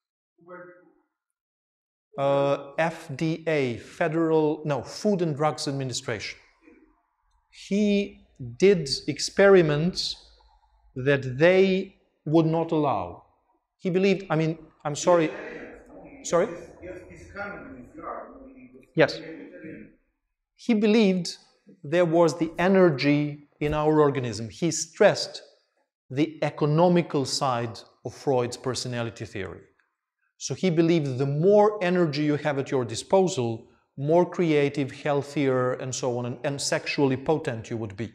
Uh, F D A, Federal, no, Food and Drugs Administration. He did experiments that they would not allow. He believed, I mean, I'm sorry, sorry? Yes. He believed there was the energy in our organism. He stressed the economical side of Freud's personality theory. So he believed the more energy you have at your disposal, more creative, healthier, and so on, and, and sexually potent you would be.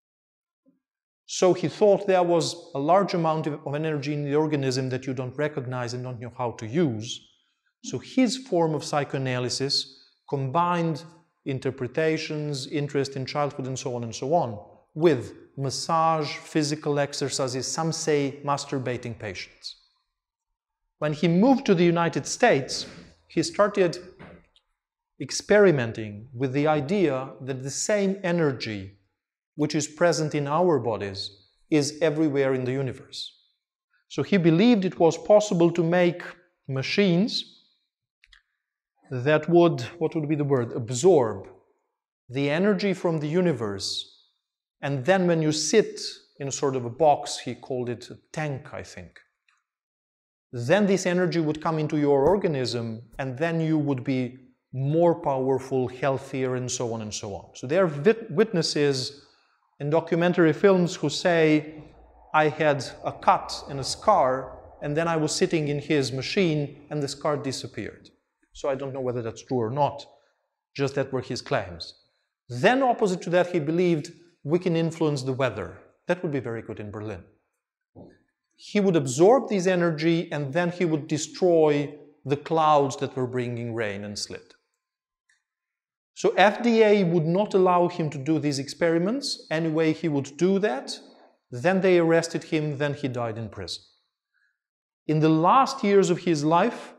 So he thought there was a large amount of, of energy in the organism that you don't recognize and don't know how to use. So his form of psychoanalysis combined interpretations, interest in childhood, and so on and so on, with massage, physical exercises, some say masturbating patients. When he moved to the United States, he started experimenting with the idea that the same energy which is present in our bodies is everywhere in the universe. So he believed it was possible to make machines that would, what would be the word, absorb the energy from the universe. And then when you sit in a sort of a box, he called it a tank, I think, then this energy would come into your organism, and then you would be more powerful, healthier, and so on and so on. So there are witnesses in documentary films who say, I had a cut and a scar, and then I was sitting in his machine, and the scar disappeared. So I don't know whether that's true or not, just that were his claims. Then opposite to that, he believed we can influence the weather. That would be very good in Berlin. He would absorb this energy, and then he would destroy the clouds that were bringing rain and sleet. So F D A would not allow him to do these experiments. Anyway, he would do that. Then they arrested him, then he died in prison. In the last years of his life,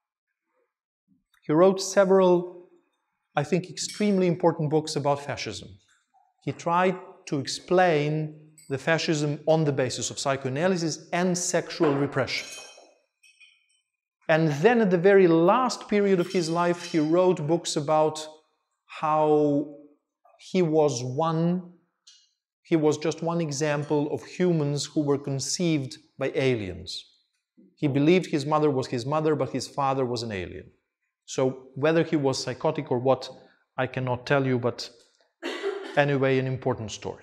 he wrote several, I think, extremely important books about fascism. He tried to explain the fascism on the basis of psychoanalysis and sexual repression. And then at the very last period of his life, he wrote books about how he was one, he was just one example of humans who were conceived by aliens. He believed his mother was his mother, but his father was an alien. So whether he was psychotic or what, I cannot tell you, but anyway, an important story.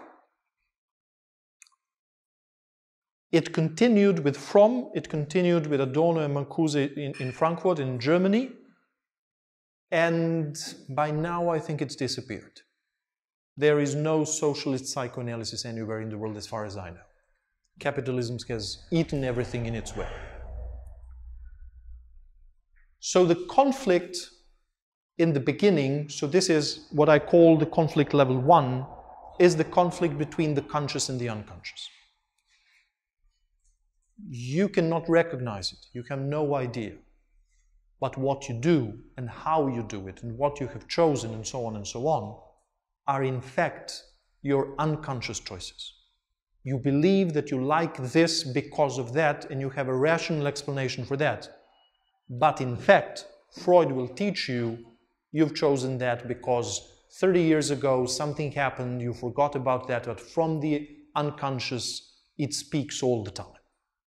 It continued with Fromm, it continued with Adorno and Marcuse in, in Frankfurt, in Germany, and by now I think it's disappeared. There is no socialist psychoanalysis anywhere in the world as far as I know. Capitalism has eaten everything in its way. So the conflict in the beginning, so this is what I call the conflict level one, is the conflict between the conscious and the unconscious. You cannot recognize it, you have no idea. But what you do and how you do it and what you have chosen and so on and so on are in fact your unconscious choices. You believe that you like this because of that and you have a rational explanation for that. But in fact, Freud will teach you you've chosen that because thirty years ago something happened, you forgot about that, but from the unconscious it speaks all the time.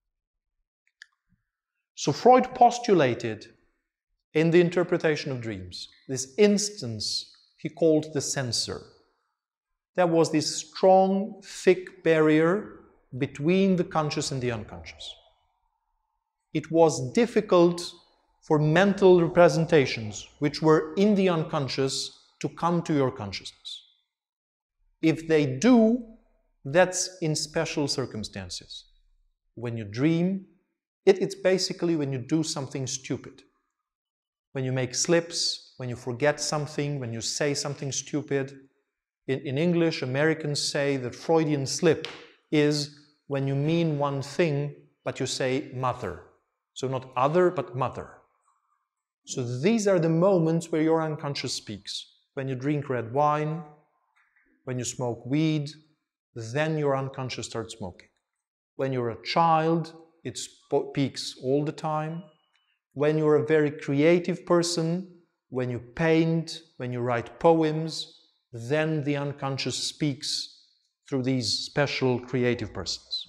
So Freud postulated in the interpretation of dreams this instance he called the censor. There was this strong, thick barrier between the conscious and the unconscious. It was difficult for mental representations which were in the unconscious to come to your consciousness. If they do, that's in special circumstances. When you dream, it, it's basically when you do something stupid. When you make slips, when you forget something, when you say something stupid. In, in English, Americans say that Freudian slip is when you mean one thing, but you say mother. So not other, but mother. So these are the moments where your unconscious speaks. When you drink red wine, when you smoke weed, then your unconscious starts smoking. When you're a child, it speaks all the time. When you're a very creative person, when you paint, when you write poems, then the unconscious speaks through these special creative persons.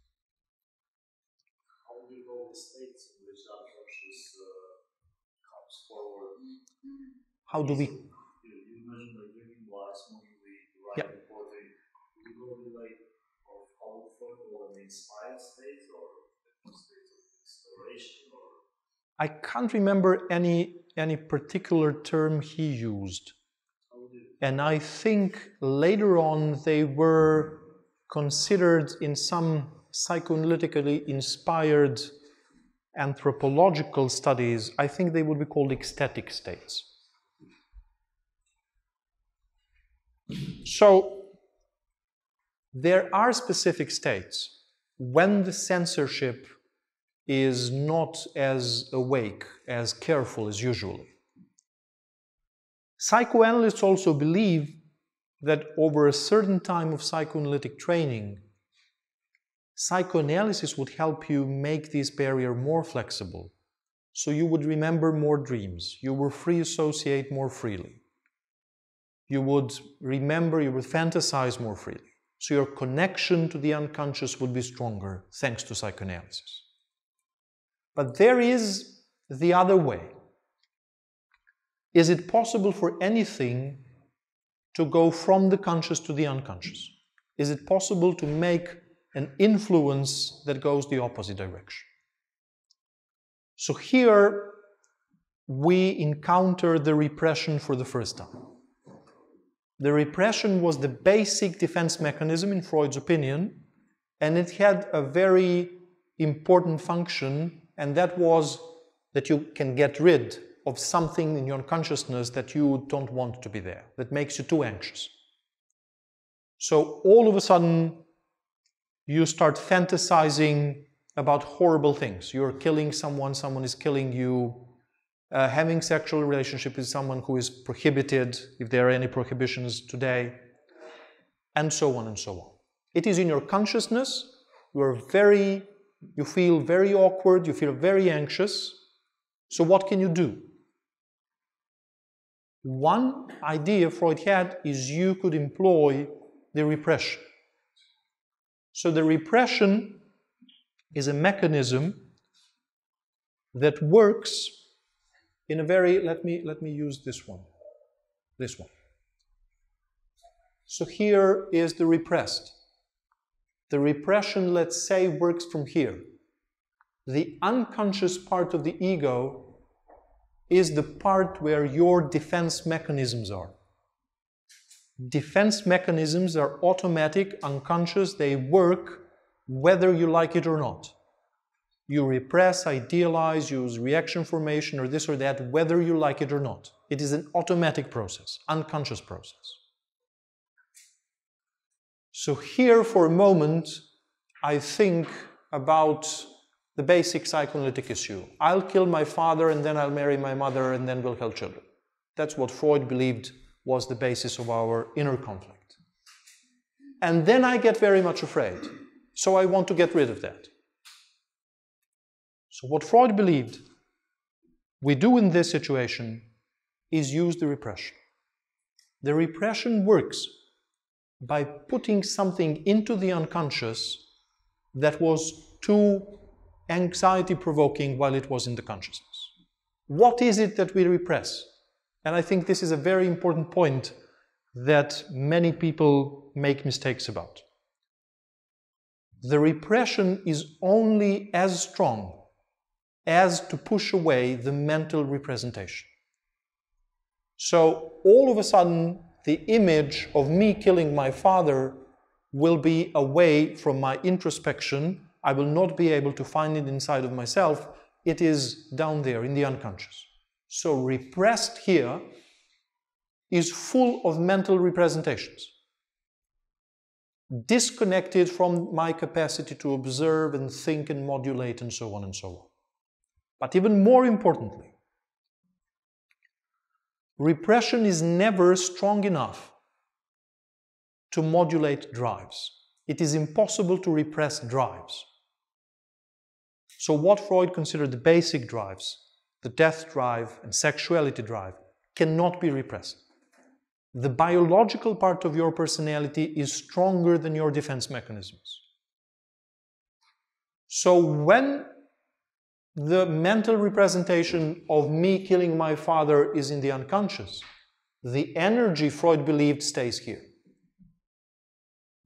How do you know the states in which the unconscious uh, comes forward? How do we... You, you mentioned like drinking wine, smoking weed, Yeah. writing poetry. I can't remember any, any particular term he used. And I think later on they were considered in some psychoanalytically inspired anthropological studies, I think they would be called ecstatic states. So there are specific states when the censorship is not as awake, as careful as usually. Psychoanalysts also believe that over a certain time of psychoanalytic training, psychoanalysis would help you make this barrier more flexible. So you would remember more dreams, you would free associate more freely. You would remember, you would fantasize more freely. So your connection to the unconscious would be stronger thanks to psychoanalysis. But there is the other way. Is it possible for anything to go from the conscious to the unconscious? Is it possible to make an influence that goes the opposite direction? So here we encounter the repression for the first time. The repression was the basic defense mechanism in Freud's opinion, and it had a very important function, and that was that you can get rid of something in your consciousness that you don't want to be there, that makes you too anxious. So all of a sudden, you start fantasizing about horrible things. You're killing someone, someone is killing you, uh, having sexual relationship with someone who is prohibited, if there are any prohibitions today, and so on and so on. It is in your consciousness, you are very, you feel very awkward, you feel very anxious. So what can you do? One idea Freud had is you could employ the repression. So the repression is a mechanism that works in a very, let me, let me use this one, this one. So here is the repressed. The repression, let's say, works from here. The unconscious part of the ego is the part where your defense mechanisms are. Defense mechanisms are automatic, unconscious, they work whether you like it or not. You repress, idealize, use reaction formation or this or that, whether you like it or not. It is an automatic process, unconscious process. So here for a moment, I think about the basic psychoanalytic issue. I'll kill my father and then I'll marry my mother and then we'll have children. That's what Freud believed was the basis of our inner conflict. And then I get very much afraid. So I want to get rid of that. So what Freud believed we do in this situation is use the repression. The repression works by putting something into the unconscious that was too anxiety-provoking while it was in the consciousness. What is it that we repress? And I think this is a very important point that many people make mistakes about. The repression is only as strong as to push away the mental representation. So all of a sudden, the image of me killing my father will be away from my introspection. I will not be able to find it inside of myself. It is down there in the unconscious. So repressed here is full of mental representations, disconnected from my capacity to observe and think and modulate and so on and so on. But even more importantly, repression is never strong enough to modulate drives. It is impossible to repress drives. So what Freud considered the basic drives, the death drive and sexuality drive, cannot be repressed. The biological part of your personality is stronger than your defense mechanisms. So when the mental representation of me killing my father is in the unconscious, the energy Freud believed stays here,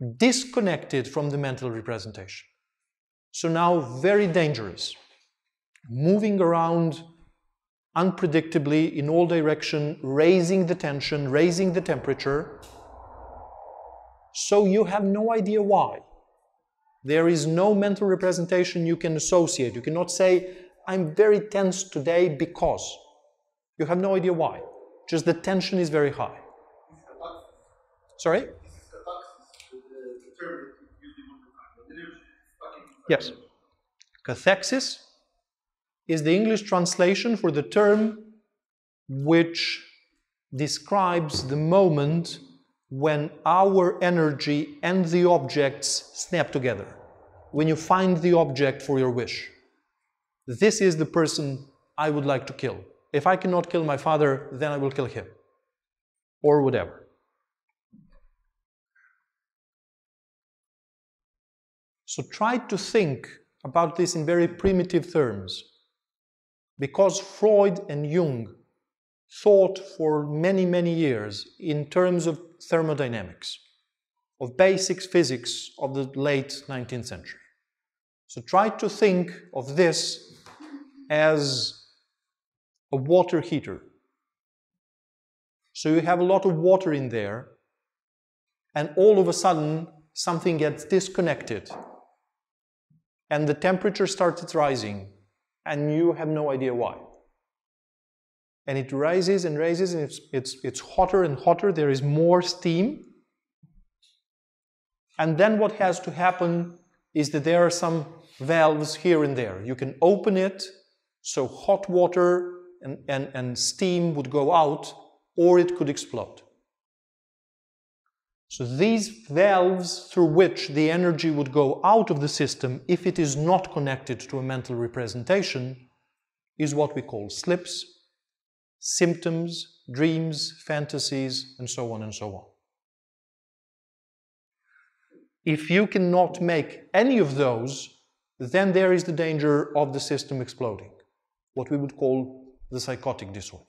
disconnected from the mental representation. So now very dangerous. moving around unpredictably in all directions, raising the tension, raising the temperature. So you have no idea why. There is no mental representation you can associate. You cannot say, I'm very tense today because. You have no idea why. Just the tension is very high. Sorry? Yes. Cathexis is the English translation for the term which describes the moment when our energy and the objects snap together. When you find the object for your wish. This is the person I would like to kill. If I cannot kill my father, then I will kill him. Or whatever. So try to think about this in very primitive terms. Because Freud and Jung thought for many, many years in terms of thermodynamics, of basic physics of the late nineteenth century. So try to think of this as a water heater. So you have a lot of water in there, and all of a sudden something gets disconnected, and the temperature starts rising, and you have no idea why. And it rises and rises, and it's, it's, it's hotter and hotter, there is more steam. And then what has to happen is that there are some valves here and there. You can open it, so hot water and, and, and steam would go out, or it could explode. So these valves through which the energy would go out of the system, if it is not connected to a mental representation, is what we call slips, symptoms, dreams, fantasies, and so on and so on. If you cannot make any of those, then there is the danger of the system exploding, what we would call the psychotic disorder.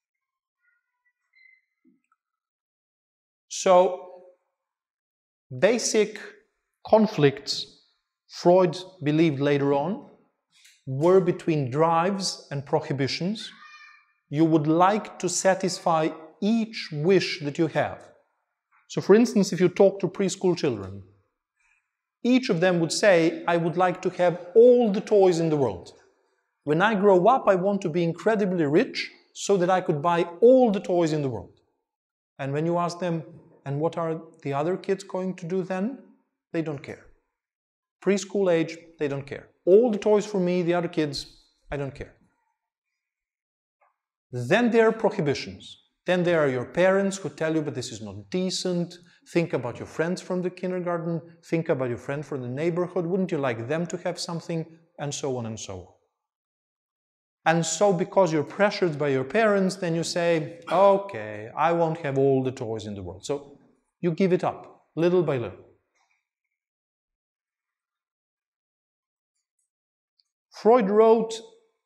So, basic conflicts, Freud believed later on, were between drives and prohibitions. You would like to satisfy each wish that you have. So for instance, if you talk to preschool children, each of them would say, I would like to have all the toys in the world. When I grow up, I want to be incredibly rich so that I could buy all the toys in the world. And when you ask them, and what are the other kids going to do then? They don't care. Preschool age, they don't care. All the toys for me, the other kids, I don't care. Then there are prohibitions. Then there are your parents who tell you, but this is not decent. Think about your friends from the kindergarten. Think about your friend from the neighborhood. Wouldn't you like them to have something? And so on and so on. And so because you're pressured by your parents, then you say, okay, I won't have all the toys in the world. So you give it up, little by little. Freud wrote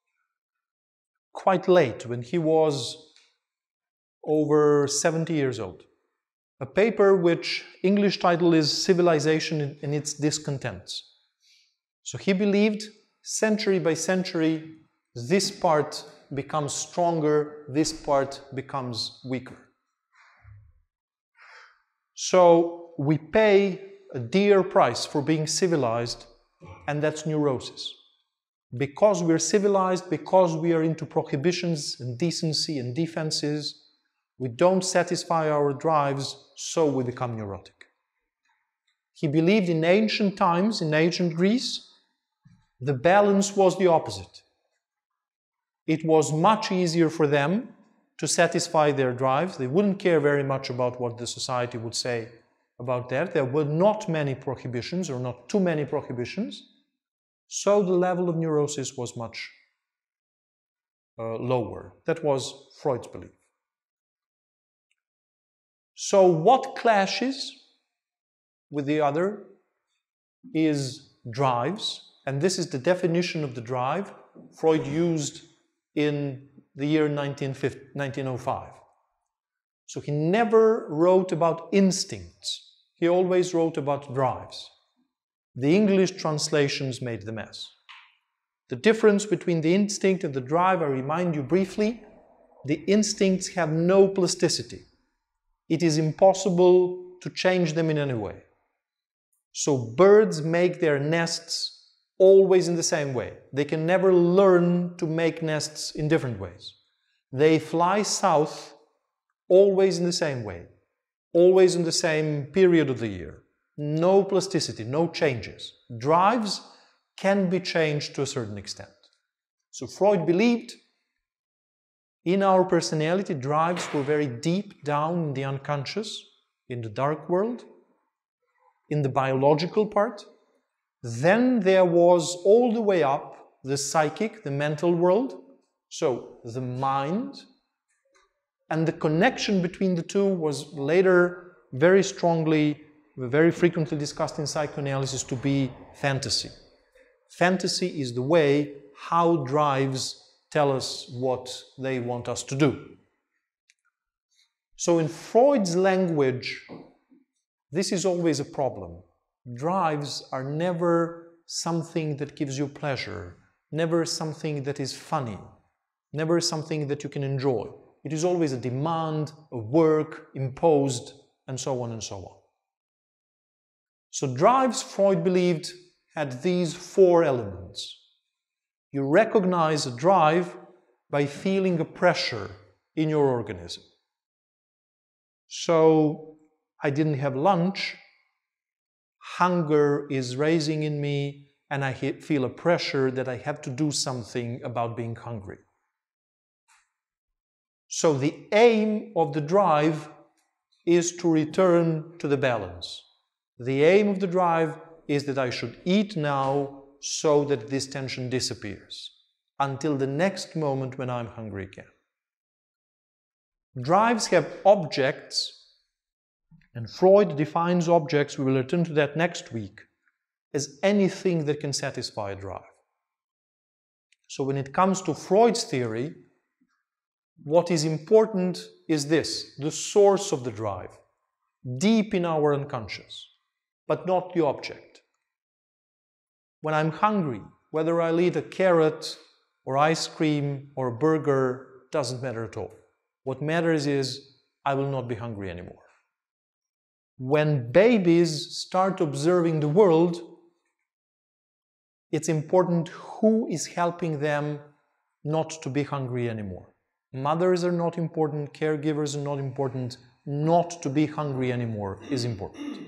quite late, when he was over seventy years old, a paper which English title is Civilization and Its Discontents. So he believed century by century this part becomes stronger, this part becomes weaker. So we pay a dear price for being civilized, and that's neurosis. Because we're civilized, because we are into prohibitions and decency and defenses, we don't satisfy our drives, so we become neurotic. He believed in ancient times, in ancient Greece, the balance was the opposite. It was much easier for them to satisfy their drives. They wouldn't care very much about what the society would say about that. There were not many prohibitions, or not too many prohibitions. So the level of neurosis was much uh, lower. That was Freud's belief. So what clashes with the other is drives, and this is the definition of the drive Freud used in the year nineteen oh five. So he never wrote about instincts. He always wrote about drives. The English translations made the mess. The difference between the instinct and the drive, I remind you briefly, the instincts have no plasticity. It is impossible to change them in any way. So birds make their nests always in the same way. They can never learn to make nests in different ways. They fly south always in the same way, always in the same period of the year. No plasticity, no changes. Drives can be changed to a certain extent. So Freud believed in our personality, drives were very deep down in the unconscious, in the dark world, in the biological part. Then there was all the way up the psychic, the mental world, so the mind, and the connection between the two was later very strongly, very frequently discussed in psychoanalysis to be fantasy. Fantasy is the way how drives tell us what they want us to do. So in Freud's language, this is always a problem. Drives are never something that gives you pleasure, never something that is funny, never something that you can enjoy. It is always a demand, a work, imposed, and so on and so on. So drives, Freud believed, had these four elements. You recognize a drive by feeling a pressure in your organism. So, I didn't have lunch, hunger is raising in me, and I feel a pressure that I have to do something about being hungry. So the aim of the drive is to return to the balance. The aim of the drive is that I should eat now so that this tension disappears until the next moment when I'm hungry again. Drives have objects, and Freud defines objects, we will return to that next week, as anything that can satisfy a drive. So when it comes to Freud's theory, what is important is this, the source of the drive, deep in our unconscious, but not the object. When I'm hungry, whether I'll eat a carrot or ice cream or a burger, doesn't matter at all. What matters is I will not be hungry anymore. When babies start observing the world, it's important who is helping them not to be hungry anymore. Mothers are not important, caregivers are not important, not to be hungry anymore is important.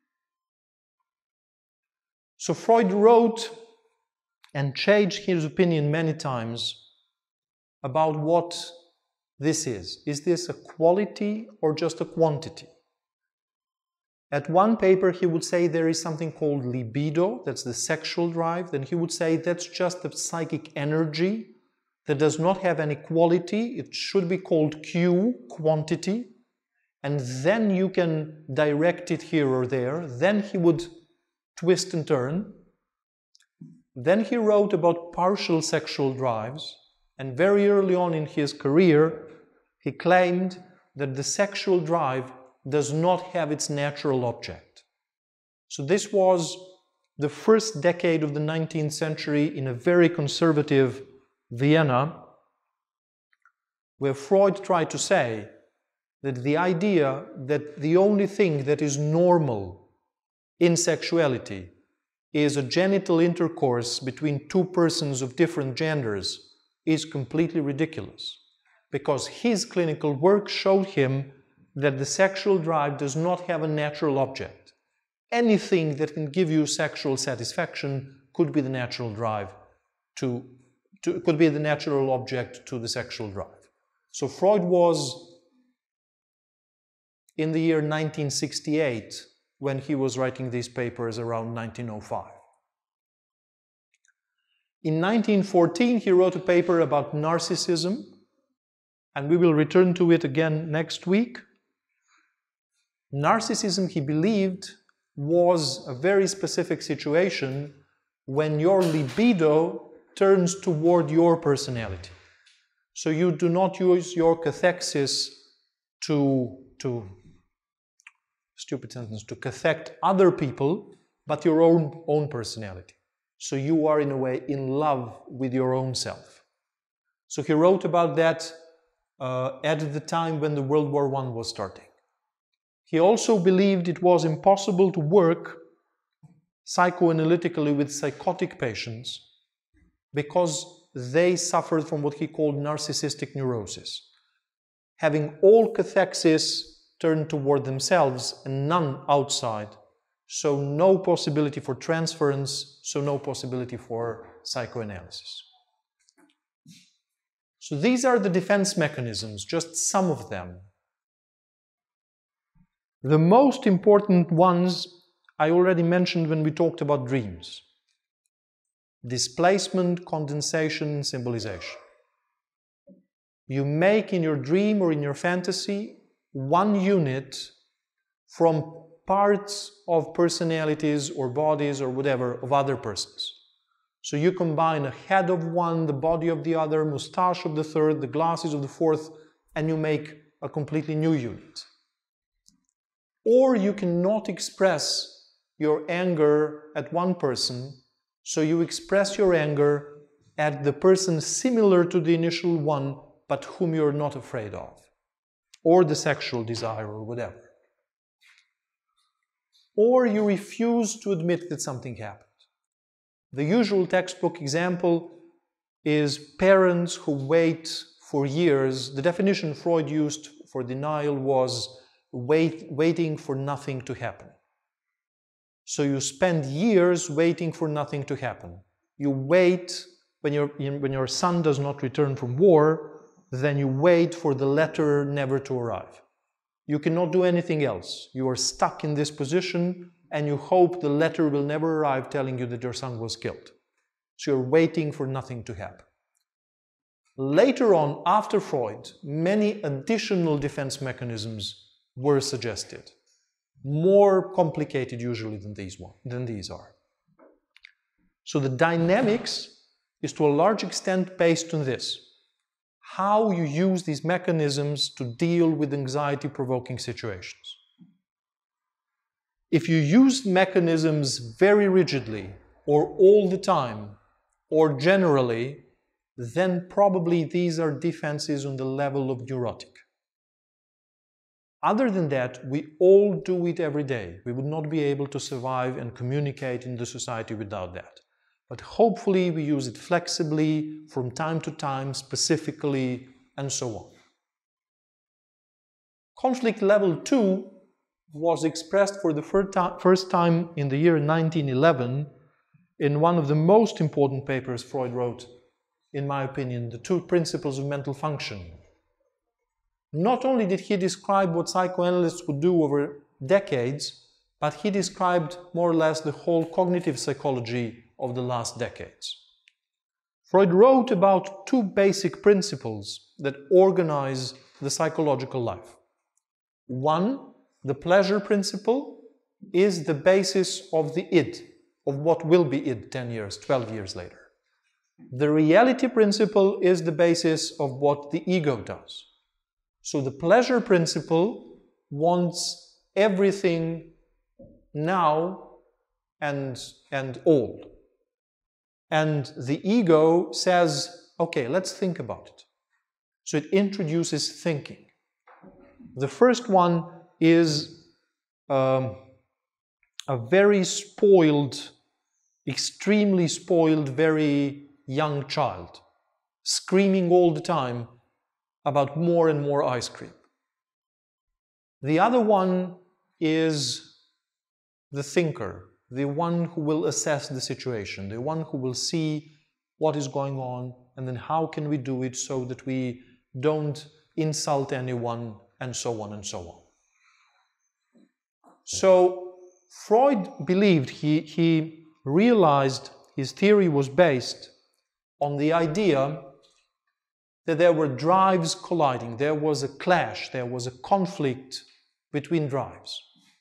So Freud wrote and changed his opinion many times about what this is. Is this a quality or just a quantity? At one paper he would say there is something called libido, that's the sexual drive. Then he would say that's just the psychic energy that does not have any quality. It should be called Q, quantity. And then you can direct it here or there. Then he would twist and turn. Then he wrote about partial sexual drives, and very early on in his career he claimed that the sexual drive does not have its natural object. So this was the first decade of the nineteenth century in a very conservative Vienna, where Freud tried to say that the idea that the only thing that is normal in sexuality is a genital intercourse between two persons of different genders is completely ridiculous, because his clinical work showed him that the sexual drive does not have a natural object. Anything that can give you sexual satisfaction could be the natural drive to, to could be the natural object to the sexual drive. So Freud was in the year nineteen sixty-eight when he was writing these papers around nineteen oh five. In nineteen fourteen, he wrote a paper about narcissism, and we will return to it again next week. Narcissism, he believed, was a very specific situation when your libido turns toward your personality. So you do not use your cathexis to, to stupid sentence, to cathect other people, but your own, own personality. So you are in a way in love with your own self. So he wrote about that uh, at the time when the World War One was starting. He also believed it was impossible to work psychoanalytically with psychotic patients because they suffered from what he called narcissistic neurosis, having all cathexis turned toward themselves and none outside, so no possibility for transference, so no possibility for psychoanalysis. So these are the defense mechanisms, just some of them. The most important ones I already mentioned when we talked about dreams. Displacement, condensation, symbolization. You make in your dream or in your fantasy one unit from parts of personalities or bodies or whatever of other persons. So you combine a head of one, the body of the other, mustache of the third, the glasses of the fourth, and you make a completely new unit. Or you cannot express your anger at one person, so you express your anger at the person similar to the initial one, but whom you're not afraid of, or the sexual desire or whatever. Or you refuse to admit that something happened. The usual textbook example is parents who wait for years. The definition Freud used for denial was wait, waiting for nothing to happen. So you spend years waiting for nothing to happen. You wait, when, your when your son does not return from war, then you wait for the letter never to arrive. You cannot do anything else. You are stuck in this position and you hope the letter will never arrive telling you that your son was killed. So you're waiting for nothing to happen. Later on, after Freud, many additional defense mechanisms were suggested. More complicated usually than these, one, than these are. So the dynamics is to a large extent based on this. How you use these mechanisms to deal with anxiety-provoking situations. If you use mechanisms very rigidly, or all the time, or generally, then probably these are defenses on the level of neurotic. Other than that, we all do it every day. We would not be able to survive and communicate in the society without that. But hopefully we use it flexibly, from time to time, specifically, and so on. Conflict level two was expressed for the first time in the year nineteen eleven in one of the most important papers Freud wrote, in my opinion, The Two Principles of Mental Function. Not only did he describe what psychoanalysts would do over decades, but he described more or less the whole cognitive psychology of the last decades. Freud wrote about two basic principles that organize the psychological life. One, the pleasure principle, is the basis of the id, of what will be id ten years, twelve years later. The reality principle is the basis of what the ego does. So the pleasure principle wants everything now and, and all. And the ego says, okay, let's think about it. So it introduces thinking. The first one is um, a very spoiled, extremely spoiled, very young child, screaming all the time about more and more ice cream. The other one is the thinker, the one who will assess the situation, the one who will see what is going on, and then how can we do it so that we don't insult anyone, and so on and so on. So Freud believed, he, he realized his theory was based on the idea that there were drives colliding, there was a clash, there was a conflict between drives.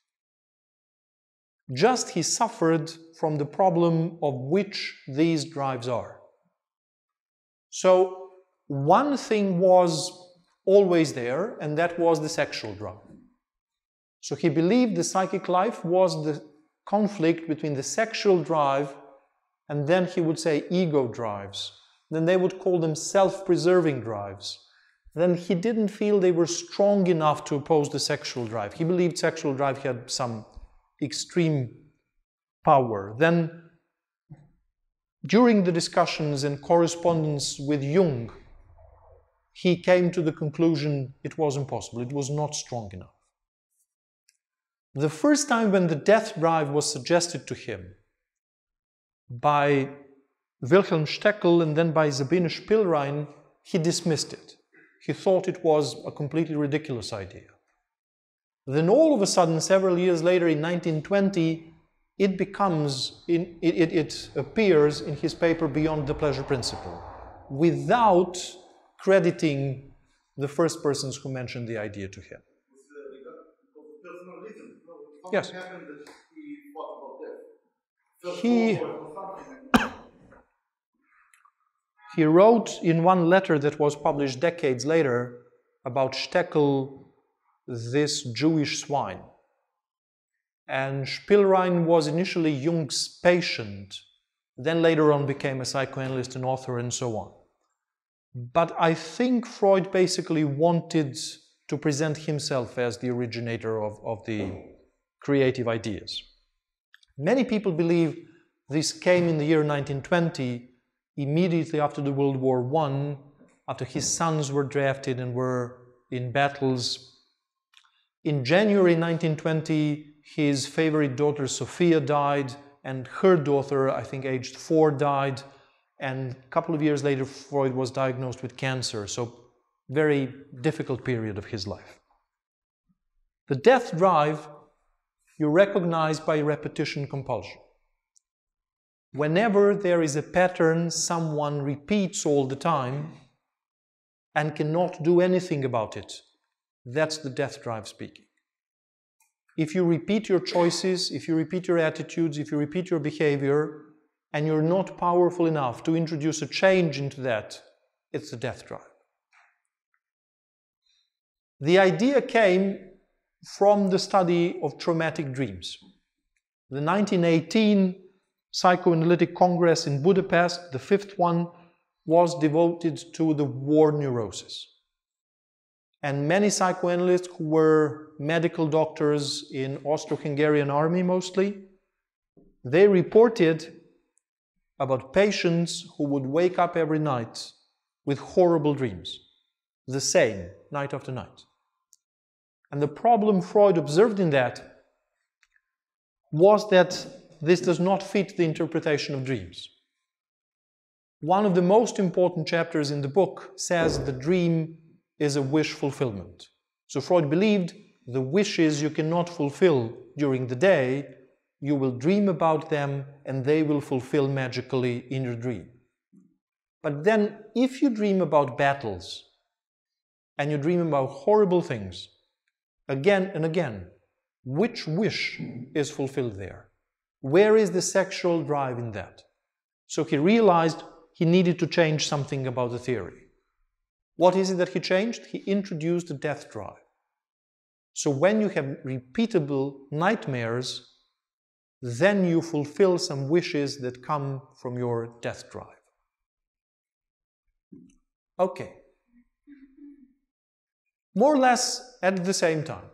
Just he suffered from the problem of which these drives are. So one thing was always there, and that was the sexual drive. So he believed the psychic life was the conflict between the sexual drive and then he would say ego drives. Then they would call them self-preserving drives. Then he didn't feel they were strong enough to oppose the sexual drive. He believed sexual drive had some extreme power. Then, during the discussions and correspondence with Jung, he came to the conclusion it was impossible, it was not strong enough. The first time when the death drive was suggested to him by Wilhelm Stekel and then by Sabine Spielrein, he dismissed it. He thought it was a completely ridiculous idea. Then all of a sudden, several years later, in nineteen twenty, it becomes, in, it, it, it appears in his paper Beyond the Pleasure Principle, without crediting the first persons who mentioned the idea to him. Yes. He, he wrote in one letter that was published decades later about Stekel, this Jewish swine. And Spielrein was initially Jung's patient, then later on became a psychoanalyst and author and so on. But I think Freud basically wanted to present himself as the originator of, of the creative ideas. Many people believe this came in the year nineteen twenty, immediately after the World War One, after his sons were drafted and were in battles. In January nineteen twenty, his favorite daughter Sophia died, and her daughter, I think aged four, died. And a couple of years later, Freud was diagnosed with cancer, so very difficult period of his life. The death drive you recognize by repetition compulsion. Whenever there is a pattern someone repeats all the time and cannot do anything about it, that's the death drive speaking. If you repeat your choices, if you repeat your attitudes, if you repeat your behavior, and you're not powerful enough to introduce a change into that, it's the death drive. The idea came from the study of traumatic dreams. The nineteen eighteen Psychoanalytic Congress in Budapest, the fifth one, was devoted to the war neurosis. And many psychoanalysts who were medical doctors in Austro-Hungarian army mostly, they reported about patients who would wake up every night with horrible dreams, the same, night after night. And the problem Freud observed in that was that this does not fit the interpretation of dreams. One of the most important chapters in the book says the dream is a wish fulfillment. So Freud believed the wishes you cannot fulfill during the day, you will dream about them and they will fulfill magically in your dream. But then if you dream about battles and you dream about horrible things again and again, which wish is fulfilled there? Where is the sexual drive in that? So he realized he needed to change something about the theory. What is it that he changed? He introduced the death drive. So when you have repeatable nightmares, then you fulfill some wishes that come from your death drive. Okay. More or less at the same time.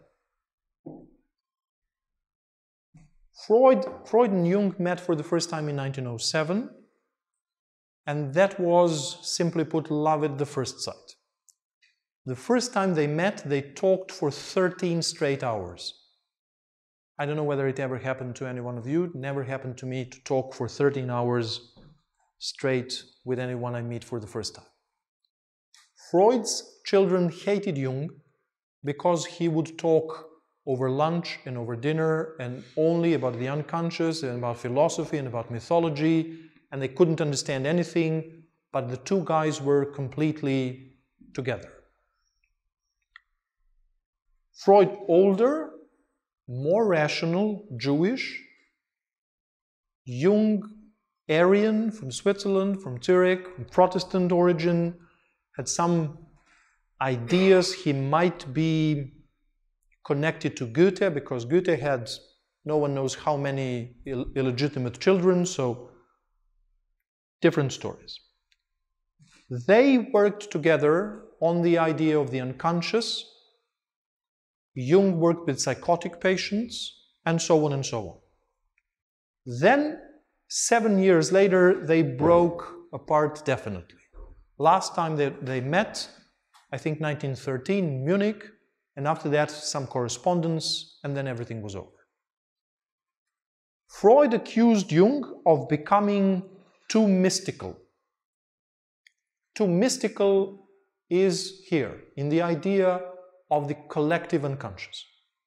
Freud, Freud and Jung met for the first time in nineteen oh seven, and that was, simply put, love at the first sight. The first time they met, they talked for thirteen straight hours. I don't know whether it ever happened to any one of you. It never happened to me to talk for thirteen hours straight with anyone I meet for the first time. Freud's children hated Jung because he would talk over lunch and over dinner and only about the unconscious and about philosophy and about mythology, and they couldn't understand anything, but the two guys were completely together. Freud older, more rational, Jewish. Jung, Aryan, from Switzerland, from Zurich, from Protestant origin, had some ideas he might be connected to Goethe, because Goethe had no one knows how many Ill illegitimate children, so different stories. They worked together on the idea of the unconscious. Jung worked with psychotic patients, and so on and so on. Then, seven years later, they broke apart definitely. Last time they, they met, I think nineteen thirteen, Munich, and after that some correspondence, and then everything was over. Freud accused Jung of becoming too mystical. Too mystical is here, in the idea of the collective unconscious.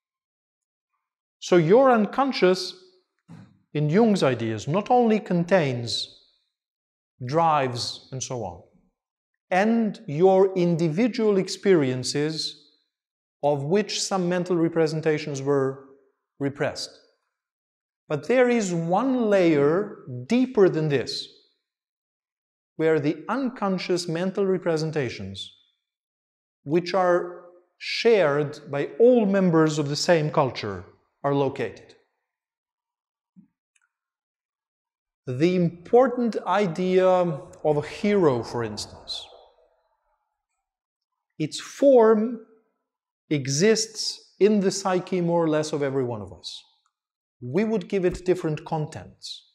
So your unconscious, in Jung's ideas, not only contains drives and so on, and your individual experiences, of which some mental representations were repressed. But there is one layer deeper than this, where the unconscious mental representations, which are shared by all members of the same culture, are located. The important idea of a hero, for instance, its form exists in the psyche more or less of every one of us. We would give it different contents.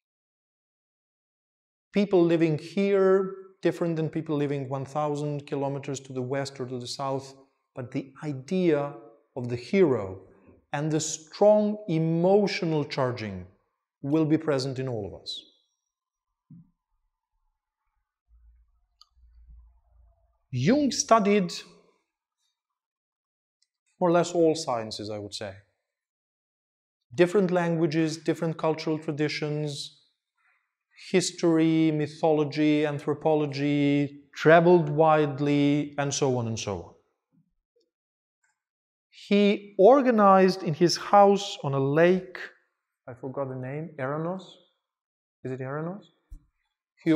People living here, different than people living one thousand kilometers to the west or to the south, but the idea of the hero and the strong emotional charging will be present in all of us. Jung studied more or less all sciences, I would say. Different languages, different cultural traditions, history, mythology, anthropology, traveled widely, and so on and so on. He organized in his house on a lake, I forgot the name, Eranos? Is it Eranos? He,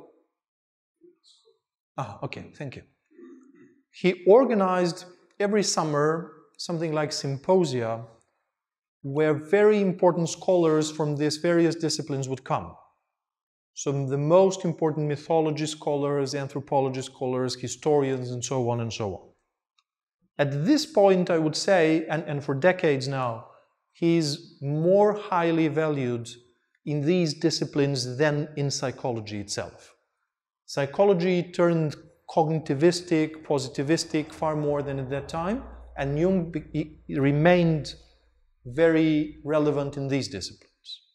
ah, okay, thank you. He organized every summer something like symposia where very important scholars from these various disciplines would come. So the most important mythology scholars, anthropology scholars, historians, and so on and so on. At this point, I would say, and, and for decades now, he's more highly valued in these disciplines than in psychology itself. Psychology turned cognitivistic, positivistic far more than at that time, and Jung be, remained very relevant in these disciplines.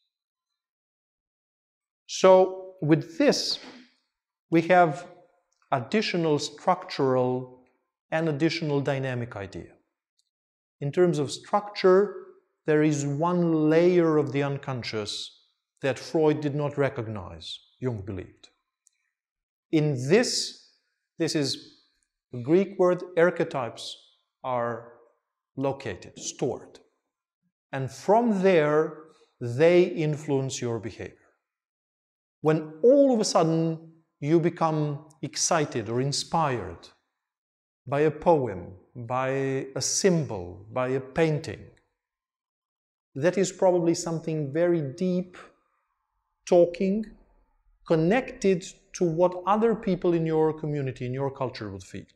So with this, we have additional structural and additional dynamic idea. In terms of structure, there is one layer of the unconscious that Freud did not recognize, Jung believed. In this, this is the Greek word, archetypes are located, stored. And from there, they influence your behavior. When all of a sudden you become excited or inspired by a poem, by a symbol, by a painting, that is probably something very deep, talking, connected to what other people in your community, in your culture would feel.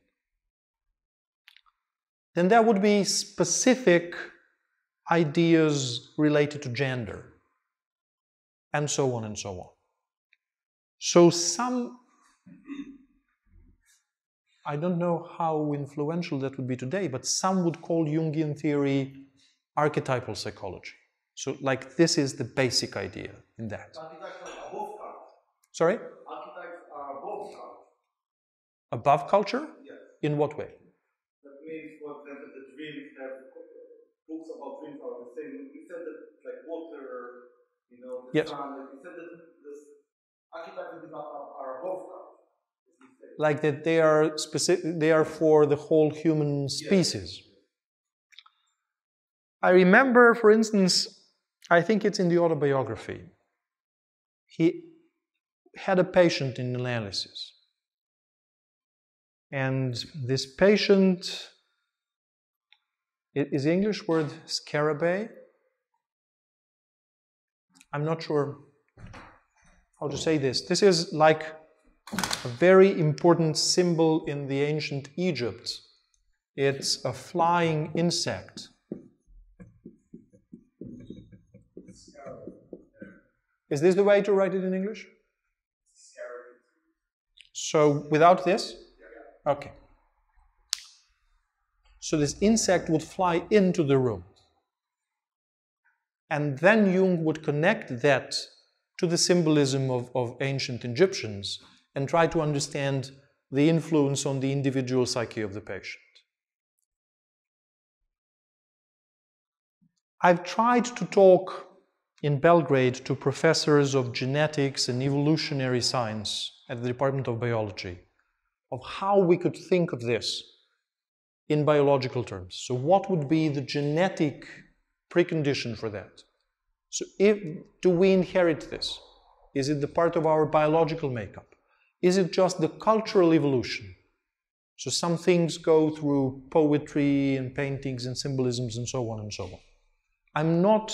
Then there would be specific ideas related to gender, and so on and so on. So some, I don't know how influential that would be today, but some would call Jungian theory archetypal psychology. So like this is the basic idea in that. Archetypes are above culture. Sorry? Archetypes are above culture. Above culture? Yes. In what way? That means, for example, the dreams have books about dreams are the same. You said that like water, you know, the yes. sun. You said that this archetypes are above culture. Like that they are specific, they are for the whole human species. Yes. I remember, for instance, I think it's in the autobiography. He had a patient in analysis. And this patient, is the English word scarabée? I'm not sure how to say this? This is like a very important symbol in the ancient Egypt. It's a flying insect. Is this the way to write it in English? So without this? Okay. So this insect would fly into the room. And then Jung would connect that to the symbolism of, of ancient Egyptians and try to understand the influence on the individual psyche of the patient. I've tried to talk in Belgrade to professors of genetics and evolutionary science at the Department of Biology of how we could think of this in biological terms. So what would be the genetic precondition for that? So if, do we inherit this? Is it the part of our biological makeup? Is it just the cultural evolution? So some things go through poetry and paintings and symbolisms and so on and so on. I'm not,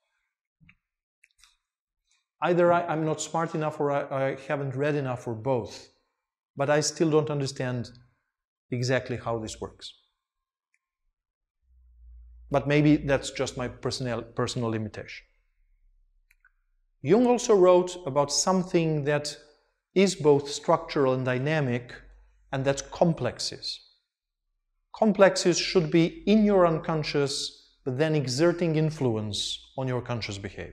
either I, I'm not smart enough or I, I haven't read enough or both, but I still don't understand exactly how this works. But maybe that's just my personal, personal limitation. Jung also wrote about something that is both structural and dynamic, and that's complexes. Complexes should be in your unconscious, but then exerting influence on your conscious behavior.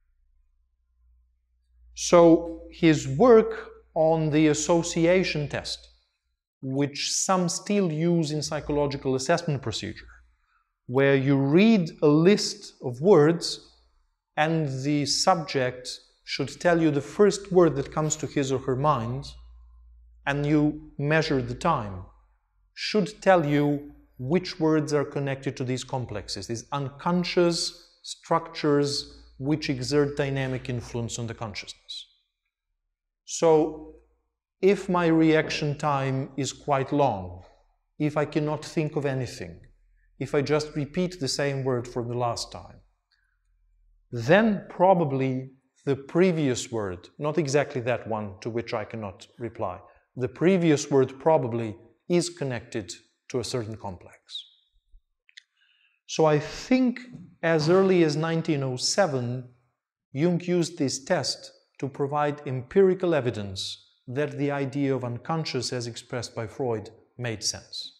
So his work on the association test, which some still use in psychological assessment procedure, where you read a list of words and the subject should tell you the first word that comes to his or her mind, and you measure the time, should tell you which words are connected to these complexes, these unconscious structures which exert dynamic influence on the consciousness. So, if my reaction time is quite long, if I cannot think of anything, if I just repeat the same word for the last time, then probably the previous word, not exactly that one to which I cannot reply, the previous word probably is connected to a certain complex. So I think as early as nineteen oh seven, Jung used this test to provide empirical evidence that the idea of unconscious as expressed by Freud made sense.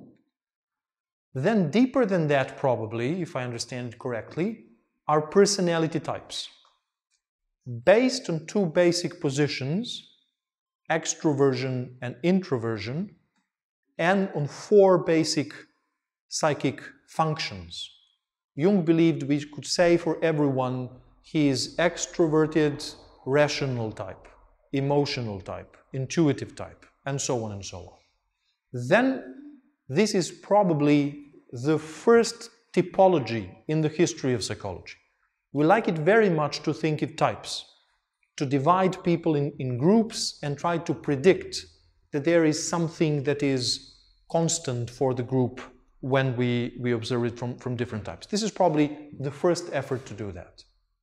Then deeper than that probably, if I understand it correctly, are personality types. Based on two basic positions, extroversion and introversion, and on four basic psychic functions. Jung believed we could say for everyone he is extroverted, rational type, emotional type, intuitive type, and so on and so on. Then this is probably the first typology in the history of psychology. We like it very much to think in types, to divide people in, in groups and try to predict that there is something that is constant for the group when we, we observe it from, from different types. This is probably the first effort to do that.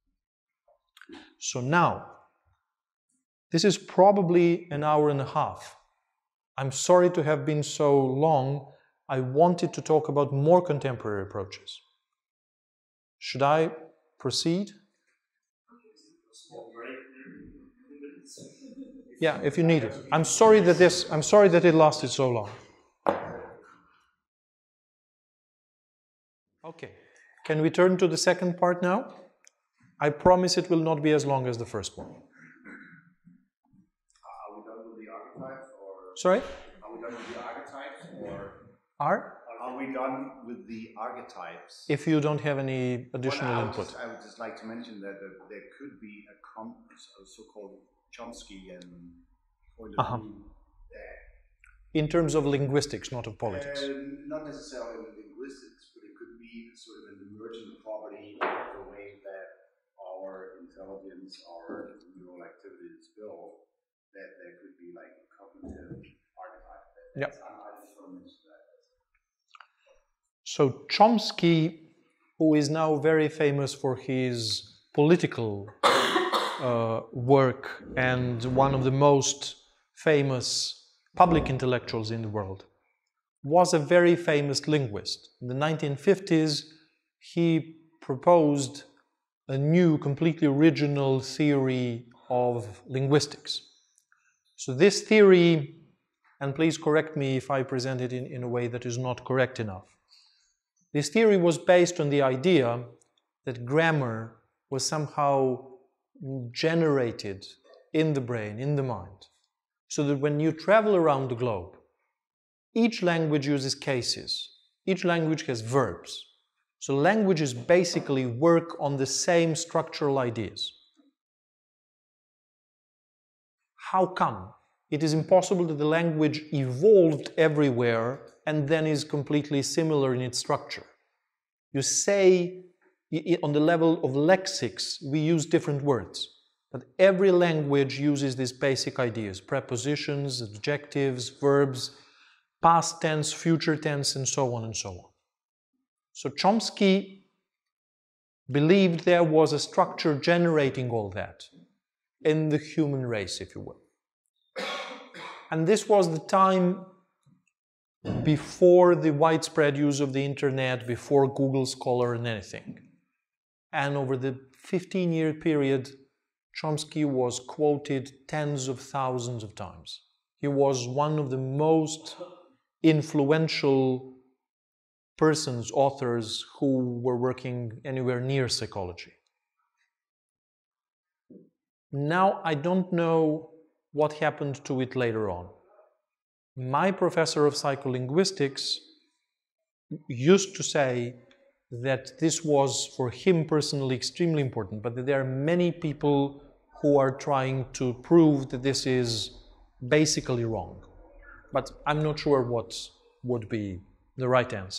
So now, this is probably an hour and a half. I'm sorry to have been so long. I wanted to talk about more contemporary approaches. Should I proceed? Yeah, if you need it. I'm sorry that this, I'm sorry that it lasted so long. Okay, can we turn to the second part now? I promise it will not be as long as the first one. Are we done with the archetypes, or? Sorry? Are we done with the archetypes, or? Are? Are we done with the archetypes? If you don't have any additional well, I input. Just, I would just like to mention that uh, there could be a, com a so-called Chomskyan point of Uh-huh. view there. In terms of linguistics, not of politics. Uh, not necessarily in linguistics, but it could be sort of an emergent property of the way that our intelligence, our neural activity is built, that there could be like a cognitive archetype. Yeah. Undetermined. So Chomsky, who is now very famous for his political uh, work and one of the most famous public intellectuals in the world, was a very famous linguist. In the nineteen fifties, he proposed a new, completely original theory of linguistics. So this theory, and please correct me if I present it in, in a way that is not correct enough. This theory was based on the idea that grammar was somehow generated in the brain, in the mind, so that when you travel around the globe, each language uses cases, each language has verbs. So languages basically work on the same structural ideas. How come? It is impossible that the language evolved everywhere and then is completely similar in its structure. You say, on the level of lexics, we use different words, but every language uses these basic ideas: prepositions, adjectives, verbs, past tense, future tense, and so on and so on. So Chomsky believed there was a structure generating all that in the human race, if you will. And this was the time before the widespread use of the internet, before Google Scholar and anything. And over the fifteen-year period, Chomsky was quoted tens of thousands of times. He was one of the most influential persons, authors, who were working anywhere near psychology. Now, I don't know what happened to it later on. My professor of psycholinguistics used to say that this was, for him personally, extremely important, but that there are many people who are trying to prove that this is basically wrong. But I'm not sure what would be the right answer.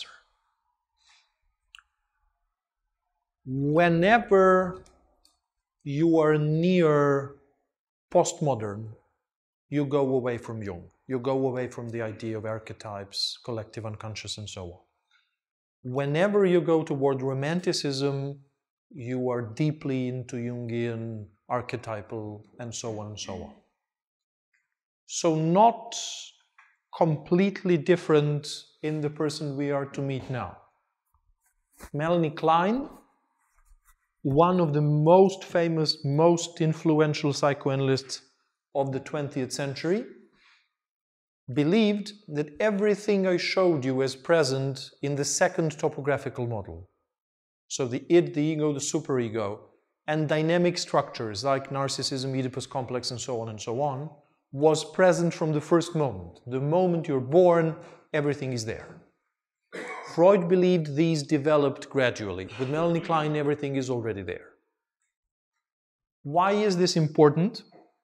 Whenever you are near postmodern, you go away from Jung. You go away from the idea of archetypes, collective unconscious, and so on. Whenever you go toward romanticism, you are deeply into Jungian, archetypal, and so on and so on. So not completely different in the person we are to meet now. Melanie Klein, one of the most famous, most influential psychoanalysts of the twentieth century, believed that everything I showed you is present in the second topographical model. So the id, the ego, the superego, and dynamic structures like narcissism, Oedipus complex, and so on and so on, was present from the first moment. The moment you're born, everything is there. Freud believed these developed gradually. With Melanie Klein, everything is already there. Why is this important?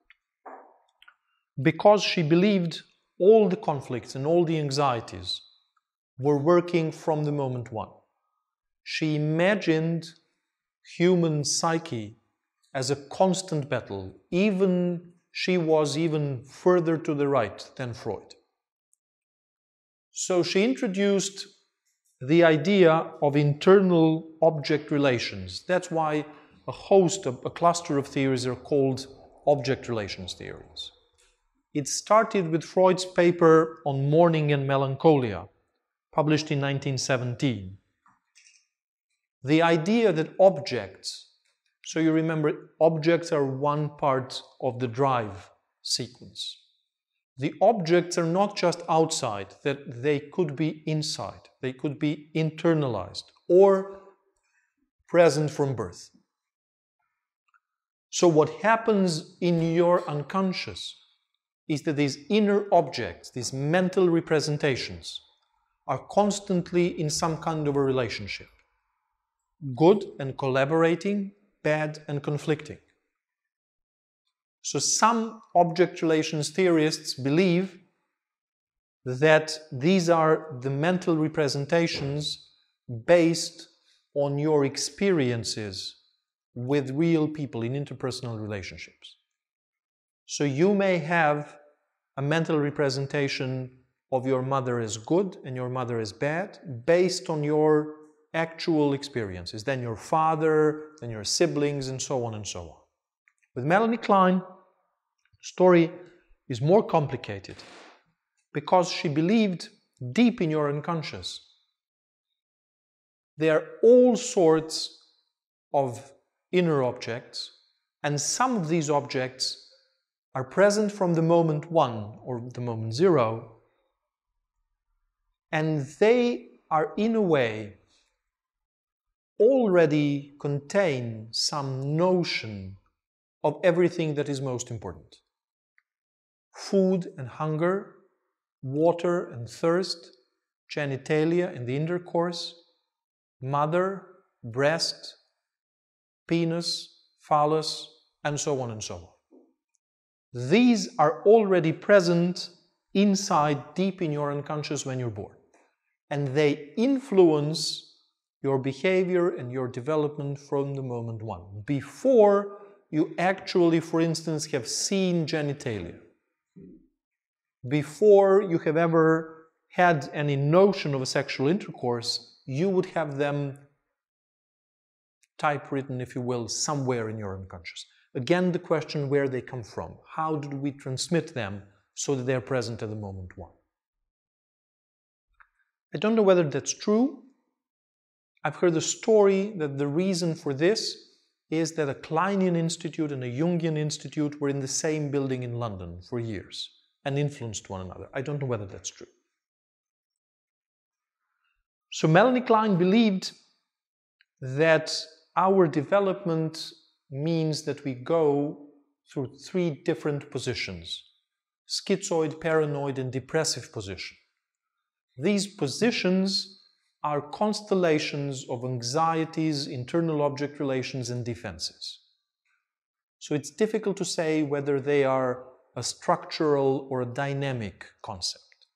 Because she believed all the conflicts and all the anxieties were working from the moment one. She imagined human psyche as a constant battle. Even she was even further to the right than Freud. So she introduced the idea of internal object relations. That's why a host of a cluster of theories are called object relations theories. It started with Freud's paper on mourning and melancholia, published in nineteen seventeen. The idea that objects, so you remember, objects are one part of the drive sequence. The objects are not just outside, that they could be inside, they could be internalized or present from birth. So what happens in your unconscious is that these inner objects, these mental representations, are constantly in some kind of a relationship. Good and collaborating, bad and conflicting. So some object relations theorists believe that these are the mental representations based on your experiences with real people in interpersonal relationships. So you may have a mental representation of your mother as good and your mother as bad based on your actual experiences, then your father, then your siblings, and so on and so on. With Melanie Klein, the story is more complicated because she believed deep in your unconscious there are all sorts of inner objects, and some of these objects are present from the moment one or the moment zero, and they are in a way already contain some notion of everything that is most important. Food and hunger, water and thirst, genitalia and the intercourse, mother, breast, penis, phallus, and so on and so on. These are already present inside, deep in your unconscious when you're born. And they influence your behavior and your development from the moment one, before you actually, for instance, have seen genitalia, before you have ever had any notion of a sexual intercourse. You would have them typewritten, if you will, somewhere in your unconscious. Again, the question where they come from. How did we transmit them so that they're present at the moment one? I don't know whether that's true. I've heard a story that the reason for this is that a Kleinian Institute and a Jungian Institute were in the same building in London for years and influenced one another. I don't know whether that's true. So Melanie Klein believed that our development means that we go through three different positions: schizoid, paranoid, and depressive position. These positions are constellations of anxieties, internal object relations, and defenses. So it's difficult to say whether they are a structural or a dynamic concept.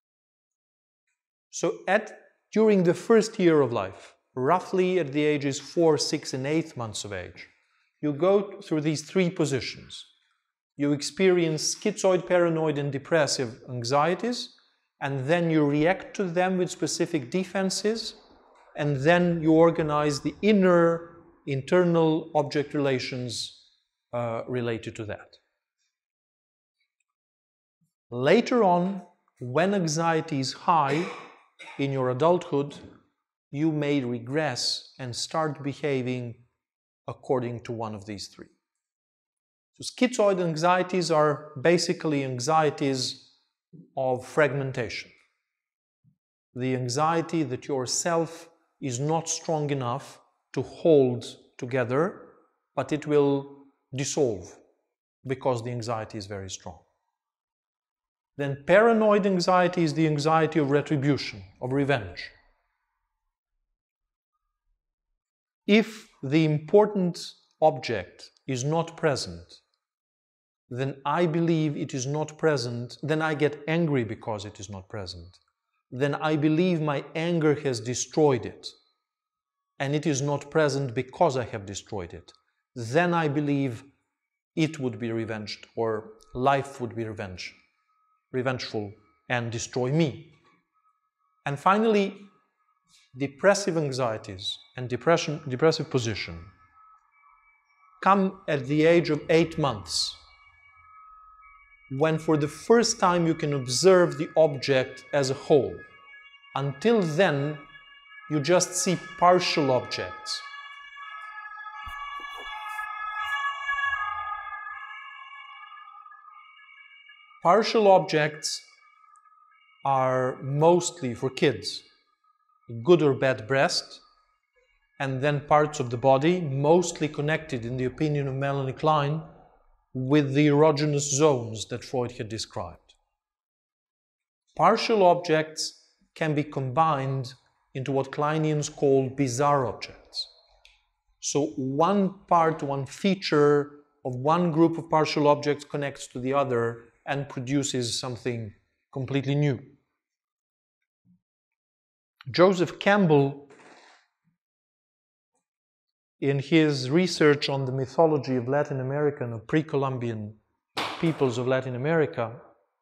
So at during the first year of life, roughly at the ages four, six, and eight months of age, you go through these three positions. You experience schizoid, paranoid, and depressive anxieties, and then you react to them with specific defenses, and then you organize the inner, internal object relations uh, related to that. Later on, when anxiety is high, in your adulthood, you may regress and start behaving according to one of these three. So schizoid anxieties are basically anxieties of fragmentation. The anxiety that your self is not strong enough to hold together, but it will dissolve because the anxiety is very strong. Then paranoid anxiety is the anxiety of retribution, of revenge. If the important object is not present, then I believe it is not present, then I get angry because it is not present. Then I believe my anger has destroyed it, and it is not present because I have destroyed it. Then I believe it would be revenged, or life would be revenged. revengeful and destroy me. And finally, depressive anxieties and depression, depressive position come at the age of eight months, when for the first time you can observe the object as a whole. Until then, you just see partial objects. Partial objects are mostly, for kids, good or bad breast, and then parts of the body, mostly connected, in the opinion of Melanie Klein, with the erogenous zones that Freud had described. Partial objects can be combined into what Kleinians call bizarre objects. So one part, one feature of one group of partial objects connects to the other and produces something completely new. Joseph Campbell, in his research on the mythology of Latin American or pre-Columbian peoples of Latin America,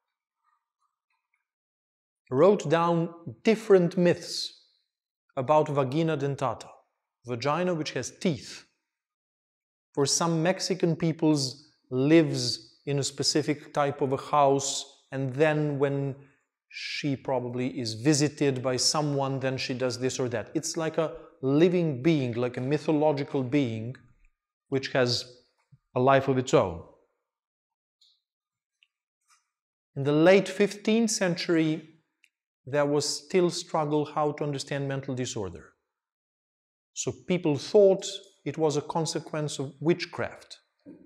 wrote down different myths about vagina dentata, vagina which has teeth. For some Mexican peoples, lives in a specific type of a house, and then when she probably is visited by someone, then she does this or that. It's like a living being, like a mythological being, which has a life of its own. In the late fifteenth century, there was still struggle how to understand mental disorder. So people thought it was a consequence of witchcraft.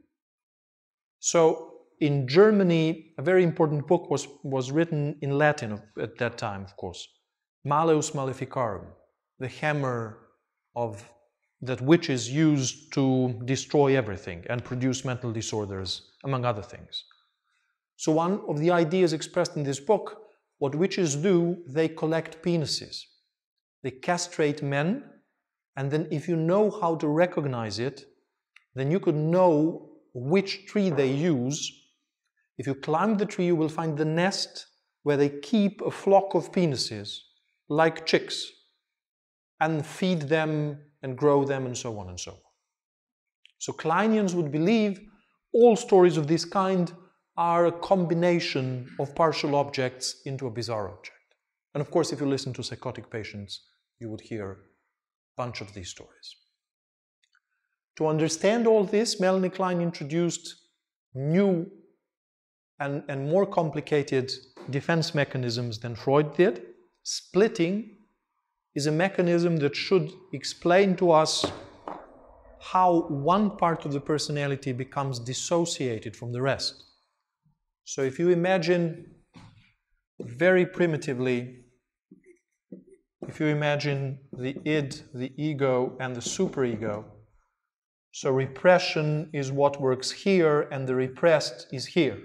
So in Germany, a very important book was, was written in Latin at that time, of course. Malleus Maleficarum, the hammer of, that witches used to destroy everything and produce mental disorders, among other things. So one of the ideas expressed in this book, what witches do, they collect penises. They castrate men, and then if you know how to recognize it, then you could know which tree they use. If you climb the tree, you will find the nest where they keep a flock of penises, like chicks, and feed them and grow them and so on and so on. So Kleinians would believe all stories of this kind are a combination of partial objects into a bizarre object. And of course, if you listen to psychotic patients, you would hear a bunch of these stories. To understand all this, Melanie Klein introduced new and, and more complicated defense mechanisms than Freud did. Splitting is a mechanism that should explain to us how one part of the personality becomes dissociated from the rest. So if you imagine very primitively, if you imagine the id, the ego, and the superego, so repression is what works here, and the repressed is here.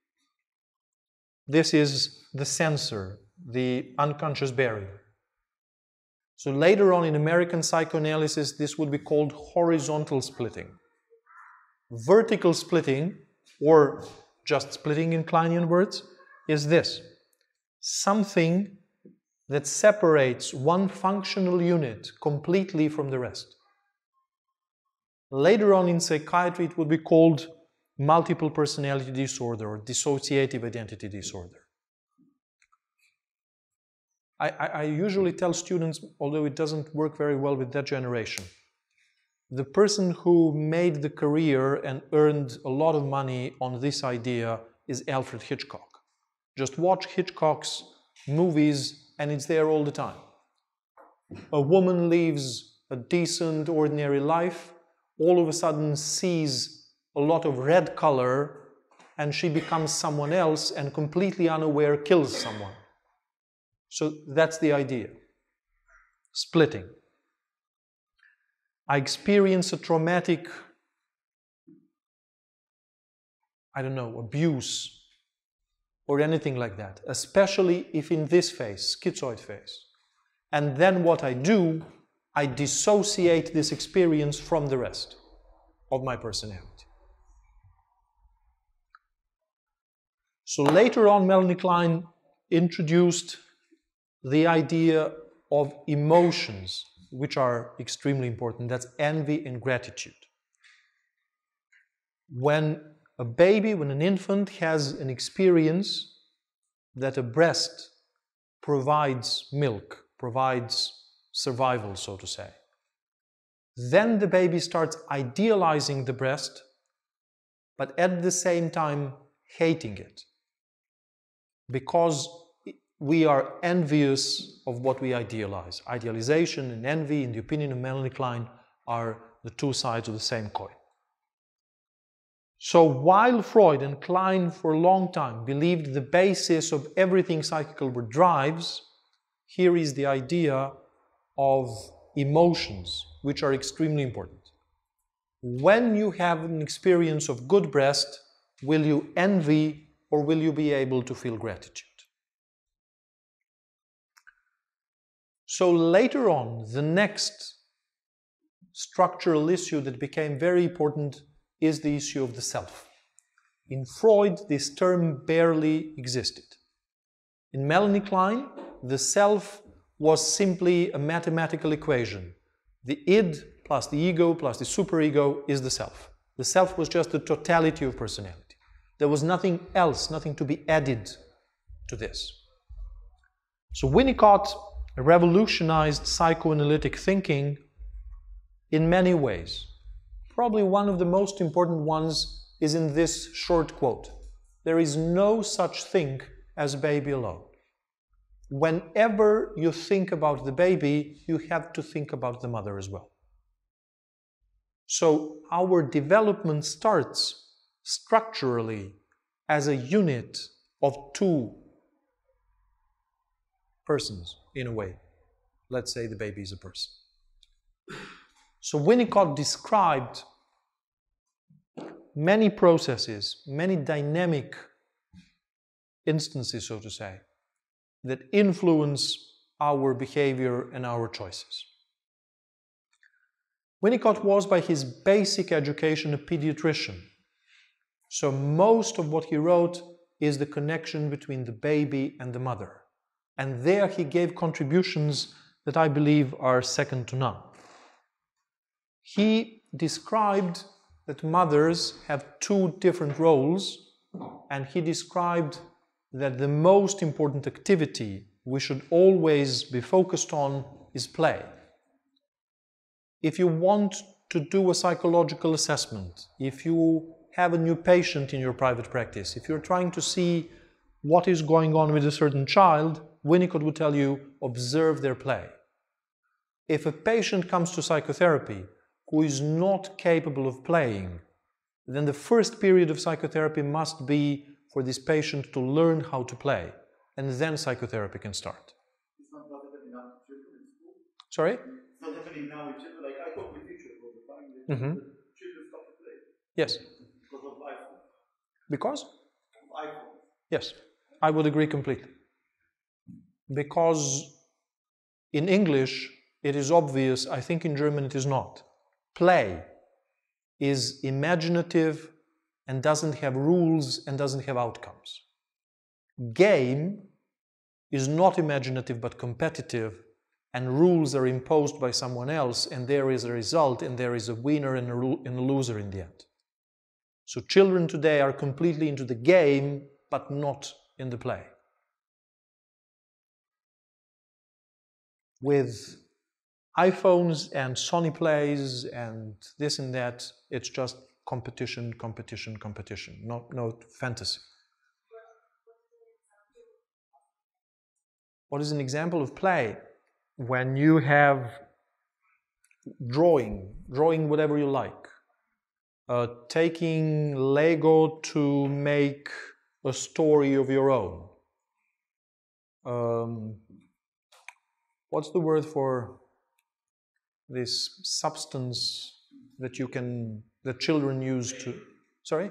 This is the censor, the unconscious barrier. So later on in American psychoanalysis, this would be called horizontal splitting. Vertical splitting, or just splitting in Kleinian words, is this: something that separates one functional unit completely from the rest. Later on in psychiatry, it would be called multiple personality disorder or dissociative identity disorder. I, I, I usually tell students, although it doesn't work very well with that generation, the person who made the career and earned a lot of money on this idea is Alfred Hitchcock. Just watch Hitchcock's movies and it's there all the time. A woman lives a decent, ordinary life, all of a sudden sees a lot of red color, and she becomes someone else and completely unaware kills someone. So that's the idea. Splitting. I experience a traumatic, I don't know, abuse or anything like that, especially if in this phase, schizoid phase. And then what I do, I dissociate this experience from the rest of my personality. So later on, Melanie Klein introduced the idea of emotions, which are extremely important. That's envy and gratitude. When a baby, when an infant has an experience that a breast provides milk, provides survival, so to say, then the baby starts idealizing the breast, but at the same time hating it, because we are envious of what we idealize. Idealization and envy, in the opinion of Melanie Klein, are the two sides of the same coin. So while Freud and Klein for a long time believed the basis of everything psychical were drives, here is the idea of emotions, which are extremely important. When you have an experience of good breast, will you envy or will you be able to feel gratitude? So later on, the next structural issue that became very important is the issue of the self. In Freud, this term barely existed. In Melanie Klein, the self was simply a mathematical equation. The id plus the ego plus the superego is the self. The self was just the totality of personality. There was nothing else, nothing to be added to this. So Winnicott revolutionized psychoanalytic thinking in many ways. Probably one of the most important ones is in this short quote. There is no such thing as baby alone. Whenever you think about the baby, you have to think about the mother as well. So our development starts structurally as a unit of two persons, in a way. Let's say the baby is a person. So Winnicott described many processes, many dynamic instances, so to say, that influence our behavior and our choices. Winnicott was, by his basic education, a pediatrician. So most of what he wrote is the connection between the baby and the mother. And there he gave contributions that I believe are second to none. He described that mothers have two different roles, and he described that the most important activity we should always be focused on is play. If you want to do a psychological assessment, if you have a new patient in your private practice, if you're trying to see what is going on with a certain child, Winnicott would tell you, observe their play. If a patient comes to psychotherapy who is not capable of playing, then the first period of psychotherapy must be for this patient to learn how to play, and then psychotherapy can start. It's not happening now in children in school. Sorry? It's not happening now in children. Like I talk with teachers all the time. They, Mm-hmm. the children stop to play. Yes. Because of iPhone. Because? Of iPhone. Yes, I would agree completely. Because in English it is obvious, I think in German it is not. Play is imaginative and doesn't have rules and doesn't have outcomes. Game is not imaginative but competitive, and rules are imposed by someone else, and there is a result, and there is a winner and a, and a loser in the end. So children today are completely into the game but not in the play. With iPhones and Sony Plays and this and that, it's just competition, competition, competition, not, no fantasy. What is an example of play? When you have drawing, drawing whatever you like, uh, taking Lego to make a story of your own. Um, what's the word for this substance that you can, that children use to, sorry?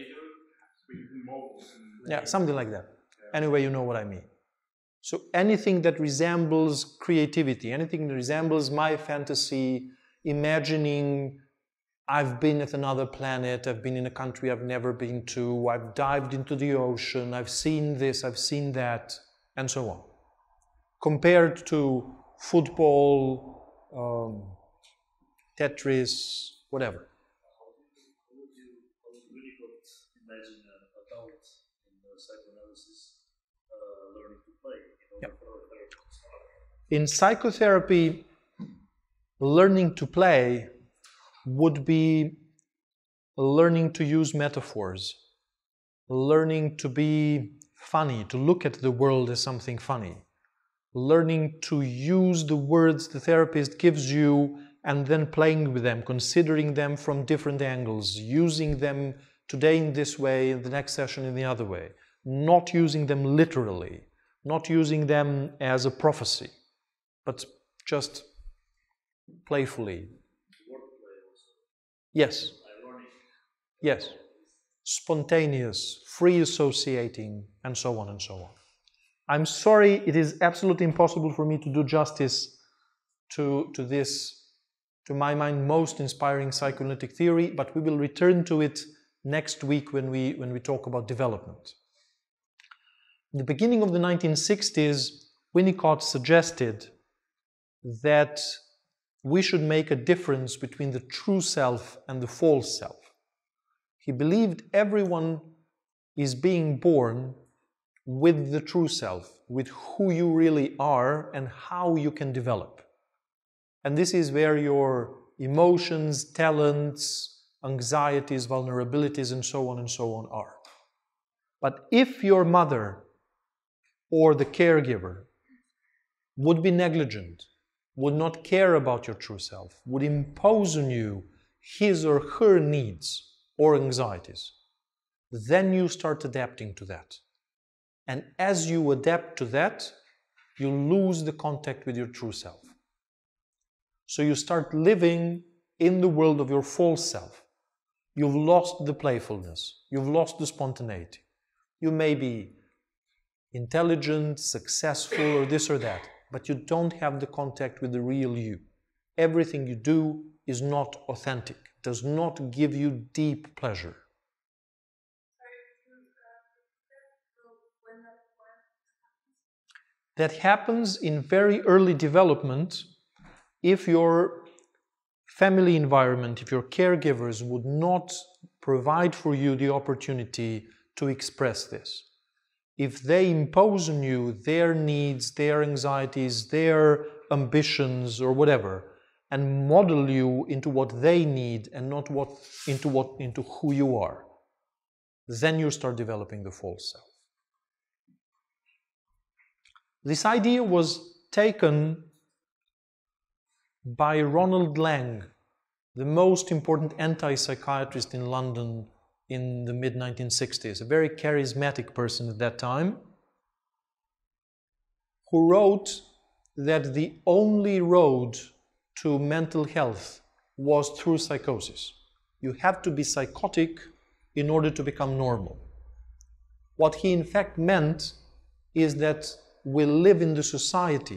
Yeah, something like that. Anyway, you know what I mean. So anything that resembles creativity, anything that resembles my fantasy, imagining I've been at another planet, I've been in a country I've never been to, I've dived into the ocean, I've seen this, I've seen that, and so on. Compared to football, um, Tetris, whatever. How would you, how would you really imagine an adult in uh, psychoanalysis uh, learning to play in order Yep. for a therapy to start? In psychotherapy, learning to play would be learning to use metaphors, learning to be funny, to look at the world as something funny, learning to use the words the therapist gives you and then playing with them, considering them from different angles, using them today in this way, in the next session in the other way, not using them literally, not using them as a prophecy, but just playfully. Yes. Yes. Spontaneous, free associating, and so on and so on. I'm sorry, it is absolutely impossible for me to do justice to, to this, to my mind, most inspiring psychoanalytic theory, but we will return to it next week when we, when we talk about development. In the beginning of the nineteen sixties, Winnicott suggested that we should make a difference between the true self and the false self. He believed everyone is being born with the true self, with who you really are and how you can develop. And this is where your emotions, talents, anxieties, vulnerabilities, and so on and so on are. But if your mother or the caregiver would be negligent, would not care about your true self, would impose on you his or her needs or anxieties, then you start adapting to that. And as you adapt to that, you lose the contact with your true self. So you start living in the world of your false self. You've lost the playfulness. You've lost the spontaneity. You may be intelligent, successful, or this or that, but you don't have the contact with the real you. Everything you do is not authentic, does not give you deep pleasure. That happens in very early development if your family environment, if your caregivers would not provide for you the opportunity to express this. If they impose on you their needs, their anxieties, their ambitions or whatever, and model you into what they need and not what into what into who you are, then you start developing the false self. This idea was taken by Ronald Lang, the most important anti-psychiatrist in London in the mid nineteen sixties, a very charismatic person at that time, who wrote that the only road to mental health was through psychosis. You have to be psychotic in order to become normal. What he in fact meant is that we live in the society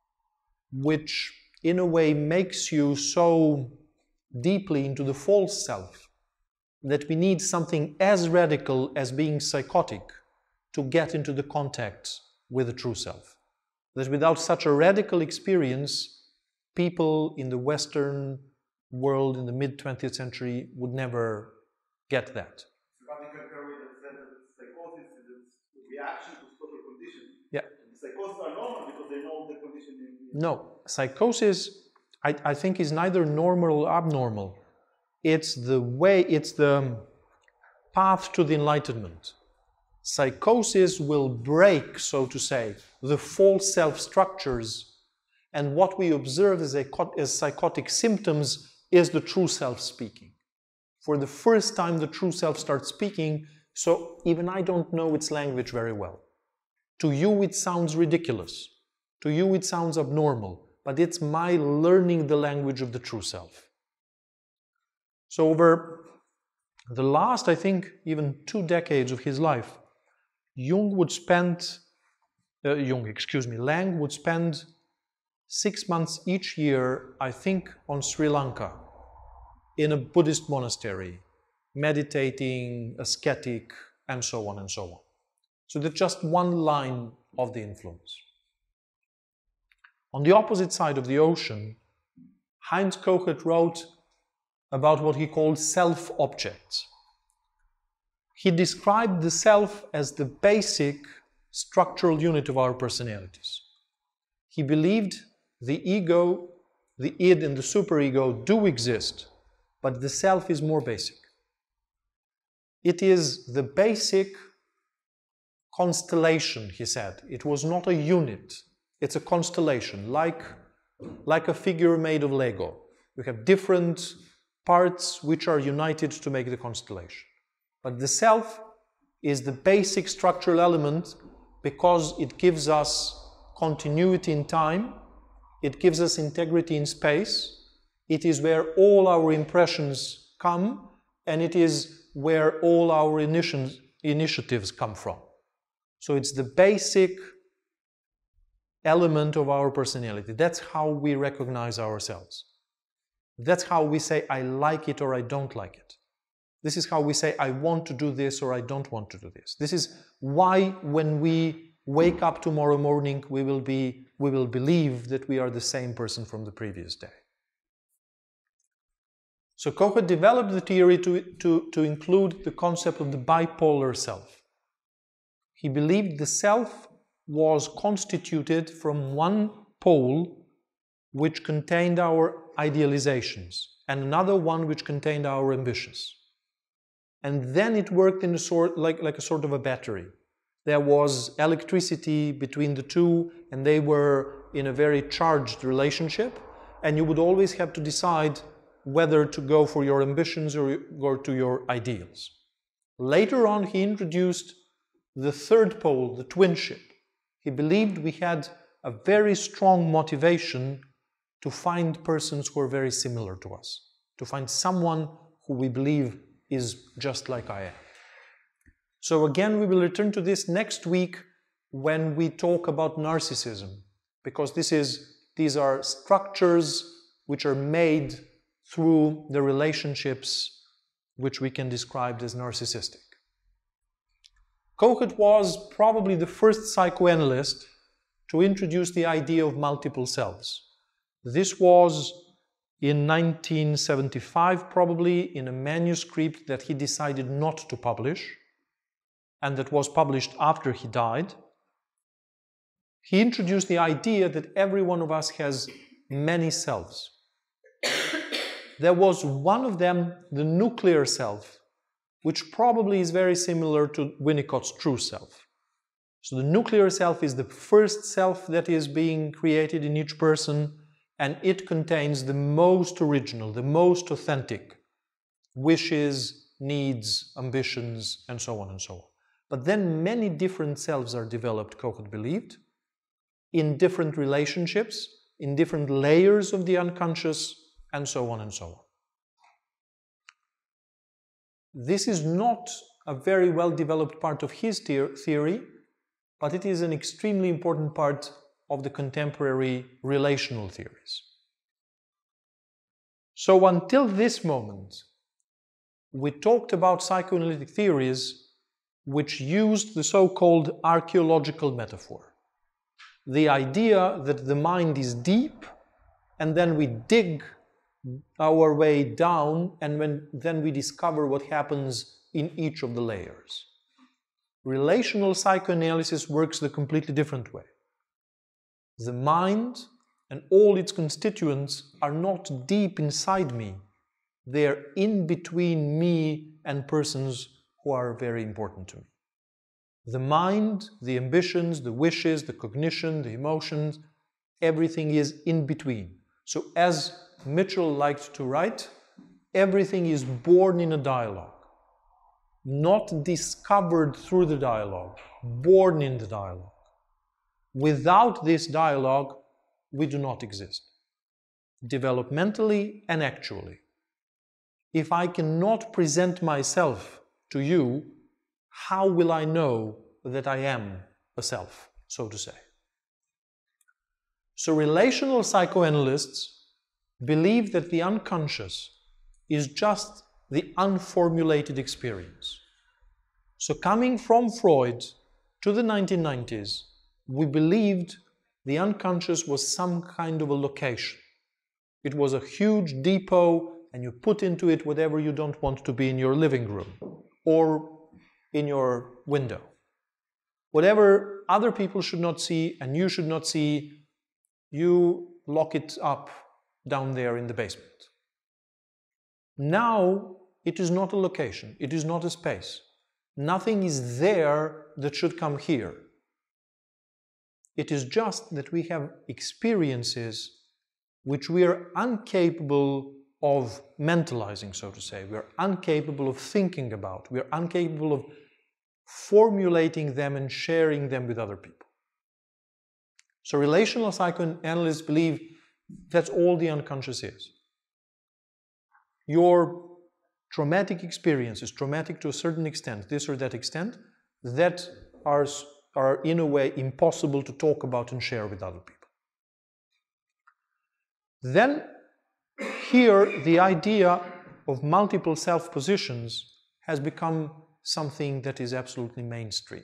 which in a way makes you so deeply into the false self that we need something as radical as being psychotic to get into the contact with the true self. That without such a radical experience, people in the Western world in the mid twentieth century would never get that. Radical theory that said that psychosis is a reaction to social condition. Yeah. Psychosis are normal because they know the condition. No, psychosis, I, I think, is neither normal or abnormal. It's the way, it's the path to the enlightenment. Psychosis will break, so to say, the false self structures, and what we observe as, a, as psychotic symptoms is the true self speaking. For the first time, the true self starts speaking, so even I don't know its language very well. To you, it sounds ridiculous. To you, it sounds abnormal. But it's my learning the language of the true self. So over the last, I think, even two decades of his life, Jung would spend, uh, Jung, excuse me, Lang would spend six months each year, I think, on Sri Lanka, in a Buddhist monastery, meditating, ascetic, and so on and so on. So that's just one line of the influence. On the opposite side of the ocean, Heinz Kohut wrote about what he called self-objects. He described the self as the basic structural unit of our personalities. He believed the ego, the id, and the superego do exist, but the self is more basic. It is the basic constellation, he said. It was not a unit. It's a constellation, like, like a figure made of Lego. You have different parts which are united to make the constellation. But the self is the basic structural element because it gives us continuity in time, it gives us integrity in space, it is where all our impressions come, and it is where all our initi- initiatives come from. So it's the basic element of our personality. That's how we recognize ourselves. That's how we say, I like it or I don't like it. This is how we say, I want to do this or I don't want to do this. This is why when we wake up tomorrow morning, we will be, we will believe that we are the same person from the previous day. So Koch developed the theory to, to, to include the concept of the bipolar self. He believed the self was constituted from one pole which contained our idealizations and another one which contained our ambitions. And then it worked in a sort, like, like a sort of a battery. There was electricity between the two, and they were in a very charged relationship, and you would always have to decide whether to go for your ambitions or go to your ideals. Later on, he introduced the third pole, the twinship. He believed we had a very strong motivation to find persons who are very similar to us, to find someone who we believe is just like I am. So again, we will return to this next week when we talk about narcissism, because this is, these are structures which are made through the relationships which we can describe as narcissistic. Koch was probably the first psychoanalyst to introduce the idea of multiple selves. This was in nineteen seventy-five, probably, in a manuscript that he decided not to publish, and that was published after he died. He introduced the idea that every one of us has many selves. There was one of them, the nuclear self, which probably is very similar to Winnicott's true self. So the nuclear self is the first self that is being created in each person, and it contains the most original, the most authentic wishes, needs, ambitions, and so on and so on. But then many different selves are developed, Koch believed, in different relationships, in different layers of the unconscious, and so on and so on. This is not a very well developed part of his theory, but it is an extremely important part of the contemporary relational theories. So until this moment, we talked about psychoanalytic theories which used the so-called archaeological metaphor. The idea that the mind is deep, and then we dig our way down, and when, then we discover what happens in each of the layers. Relational psychoanalysis works the completely different way. The mind and all its constituents are not deep inside me. They are in between me and persons who are very important to me. The mind, the ambitions, the wishes, the cognition, the emotions, everything is in between. So as Mitchell liked to write, everything is born in a dialogue, not discovered through the dialogue, born in the dialogue. Without this dialogue, we do not exist, developmentally and actually. If I cannot present myself to you, how will I know that I am a self, so to say? So relational psychoanalysts believe that the unconscious is just the unformulated experience. So coming from Freud to the nineteen nineties, we believed the unconscious was some kind of a location. It was a huge depot, and you put into it whatever you don't want to be in your living room or in your window. Whatever other people should not see and you should not see, you lock it up down there in the basement. Now, it is not a location, it is not a space. Nothing is there that should come here. It is just that we have experiences which we are incapable of mentalizing, so to say. We are incapable of thinking about. We are incapable of formulating them and sharing them with other people. So relational psychoanalysts believe that's all the unconscious is. Your traumatic experiences, traumatic to a certain extent, this or that extent, that are, are in a way impossible to talk about and share with other people. Then, here, the idea of multiple self-positions has become something that is absolutely mainstream.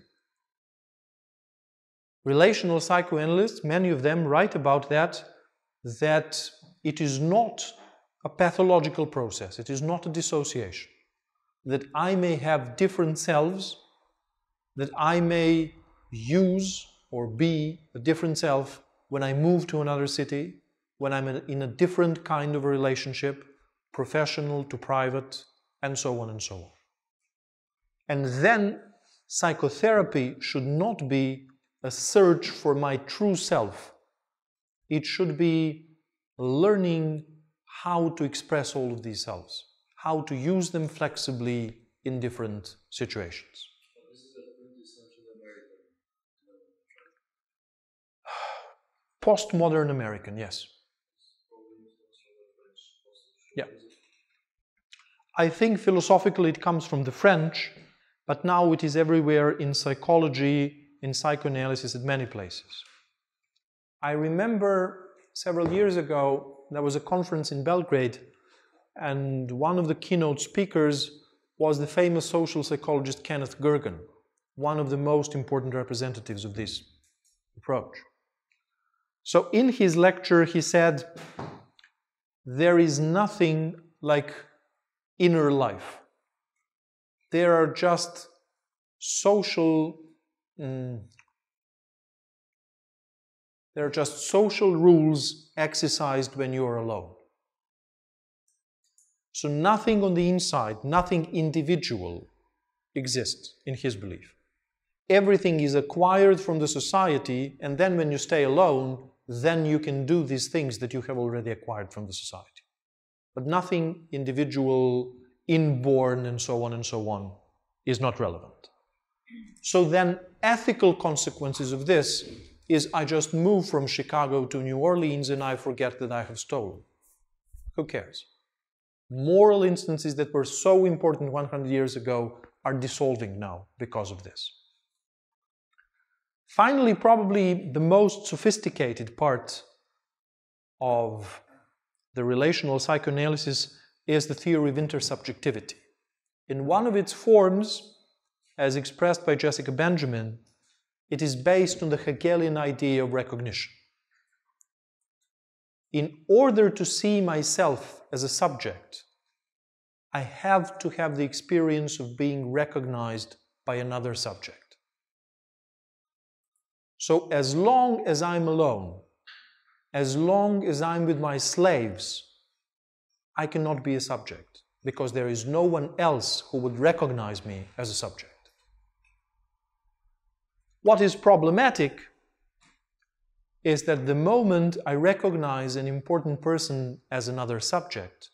Relational psychoanalysts, many of them write about that, that it is not a pathological process. It is not a dissociation. That I may have different selves, that I may use or be a different self when I move to another city, when I'm in a different kind of a relationship, professional to private, and so on and so on. And then psychotherapy should not be a search for my true self. It should be learning how to express all of these selves, how to use them flexibly in different situations. This is a quintessential American. Postmodern American, yes. Yeah. I think philosophically it comes from the French, but now it is everywhere in psychology, in psychoanalysis, in many places. I remember several years ago, there was a conference in Belgrade, and one of the keynote speakers was the famous social psychologist Kenneth Gergen, one of the most important representatives of this approach. So in his lecture he said, there is nothing like inner life. There are just social mm, there are just social rules exercised when you are alone. So nothing on the inside, nothing individual exists in his belief. Everything is acquired from the society, and then when you stay alone, then you can do these things that you have already acquired from the society. But nothing individual, inborn, and so on and so on is not relevant. So then ethical consequences of this is I just move from Chicago to New Orleans and I forget that I have stolen. Who cares? Moral instances that were so important one hundred years ago are dissolving now because of this. Finally, probably the most sophisticated part of the relational psychoanalysis is the theory of intersubjectivity. In one of its forms, as expressed by Jessica Benjamin, it is based on the Hegelian idea of recognition. In order to see myself as a subject, I have to have the experience of being recognized by another subject. So as long as I'm alone, as long as I'm with my slaves, I cannot be a subject, because there is no one else who would recognize me as a subject. What is problematic is that the moment I recognize an important person as another subject,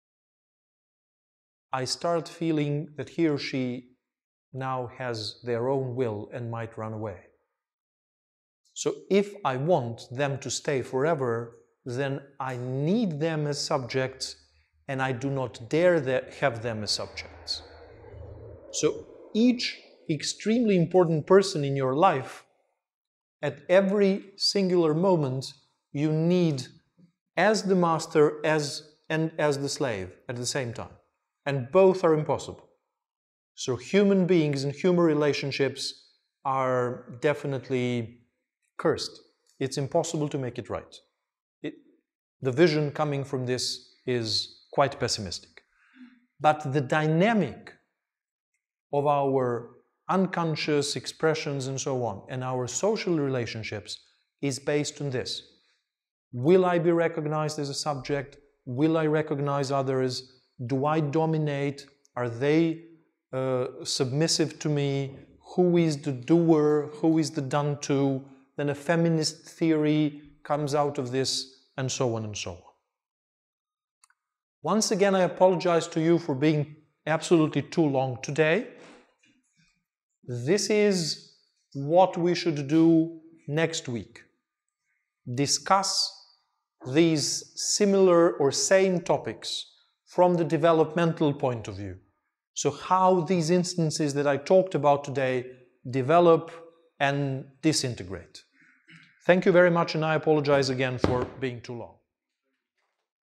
I start feeling that he or she now has their own will and might run away. So if I want them to stay forever, then I need them as subjects and I do not dare have them as subjects. So each extremely important person in your life, at every singular moment, you need as the master as, and as the slave at the same time. And both are impossible. So human beings and human relationships are definitely cursed. It's impossible to make it right. It, the vision coming from this is quite pessimistic. But the dynamic of our unconscious expressions and so on, and our social relationships is based on this. Will I be recognized as a subject? Will I recognize others? Do I dominate? Are they uh, submissive to me? Who is the doer? Who is the done to? Then a feminist theory comes out of this, and so on and so on. Once again, I apologize to you for being absolutely too long today. This is what we should do next week. Discuss these similar or same topics from the developmental point of view. So how these instances that I talked about today develop and disintegrate. Thank you very much, and I apologize again for being too long.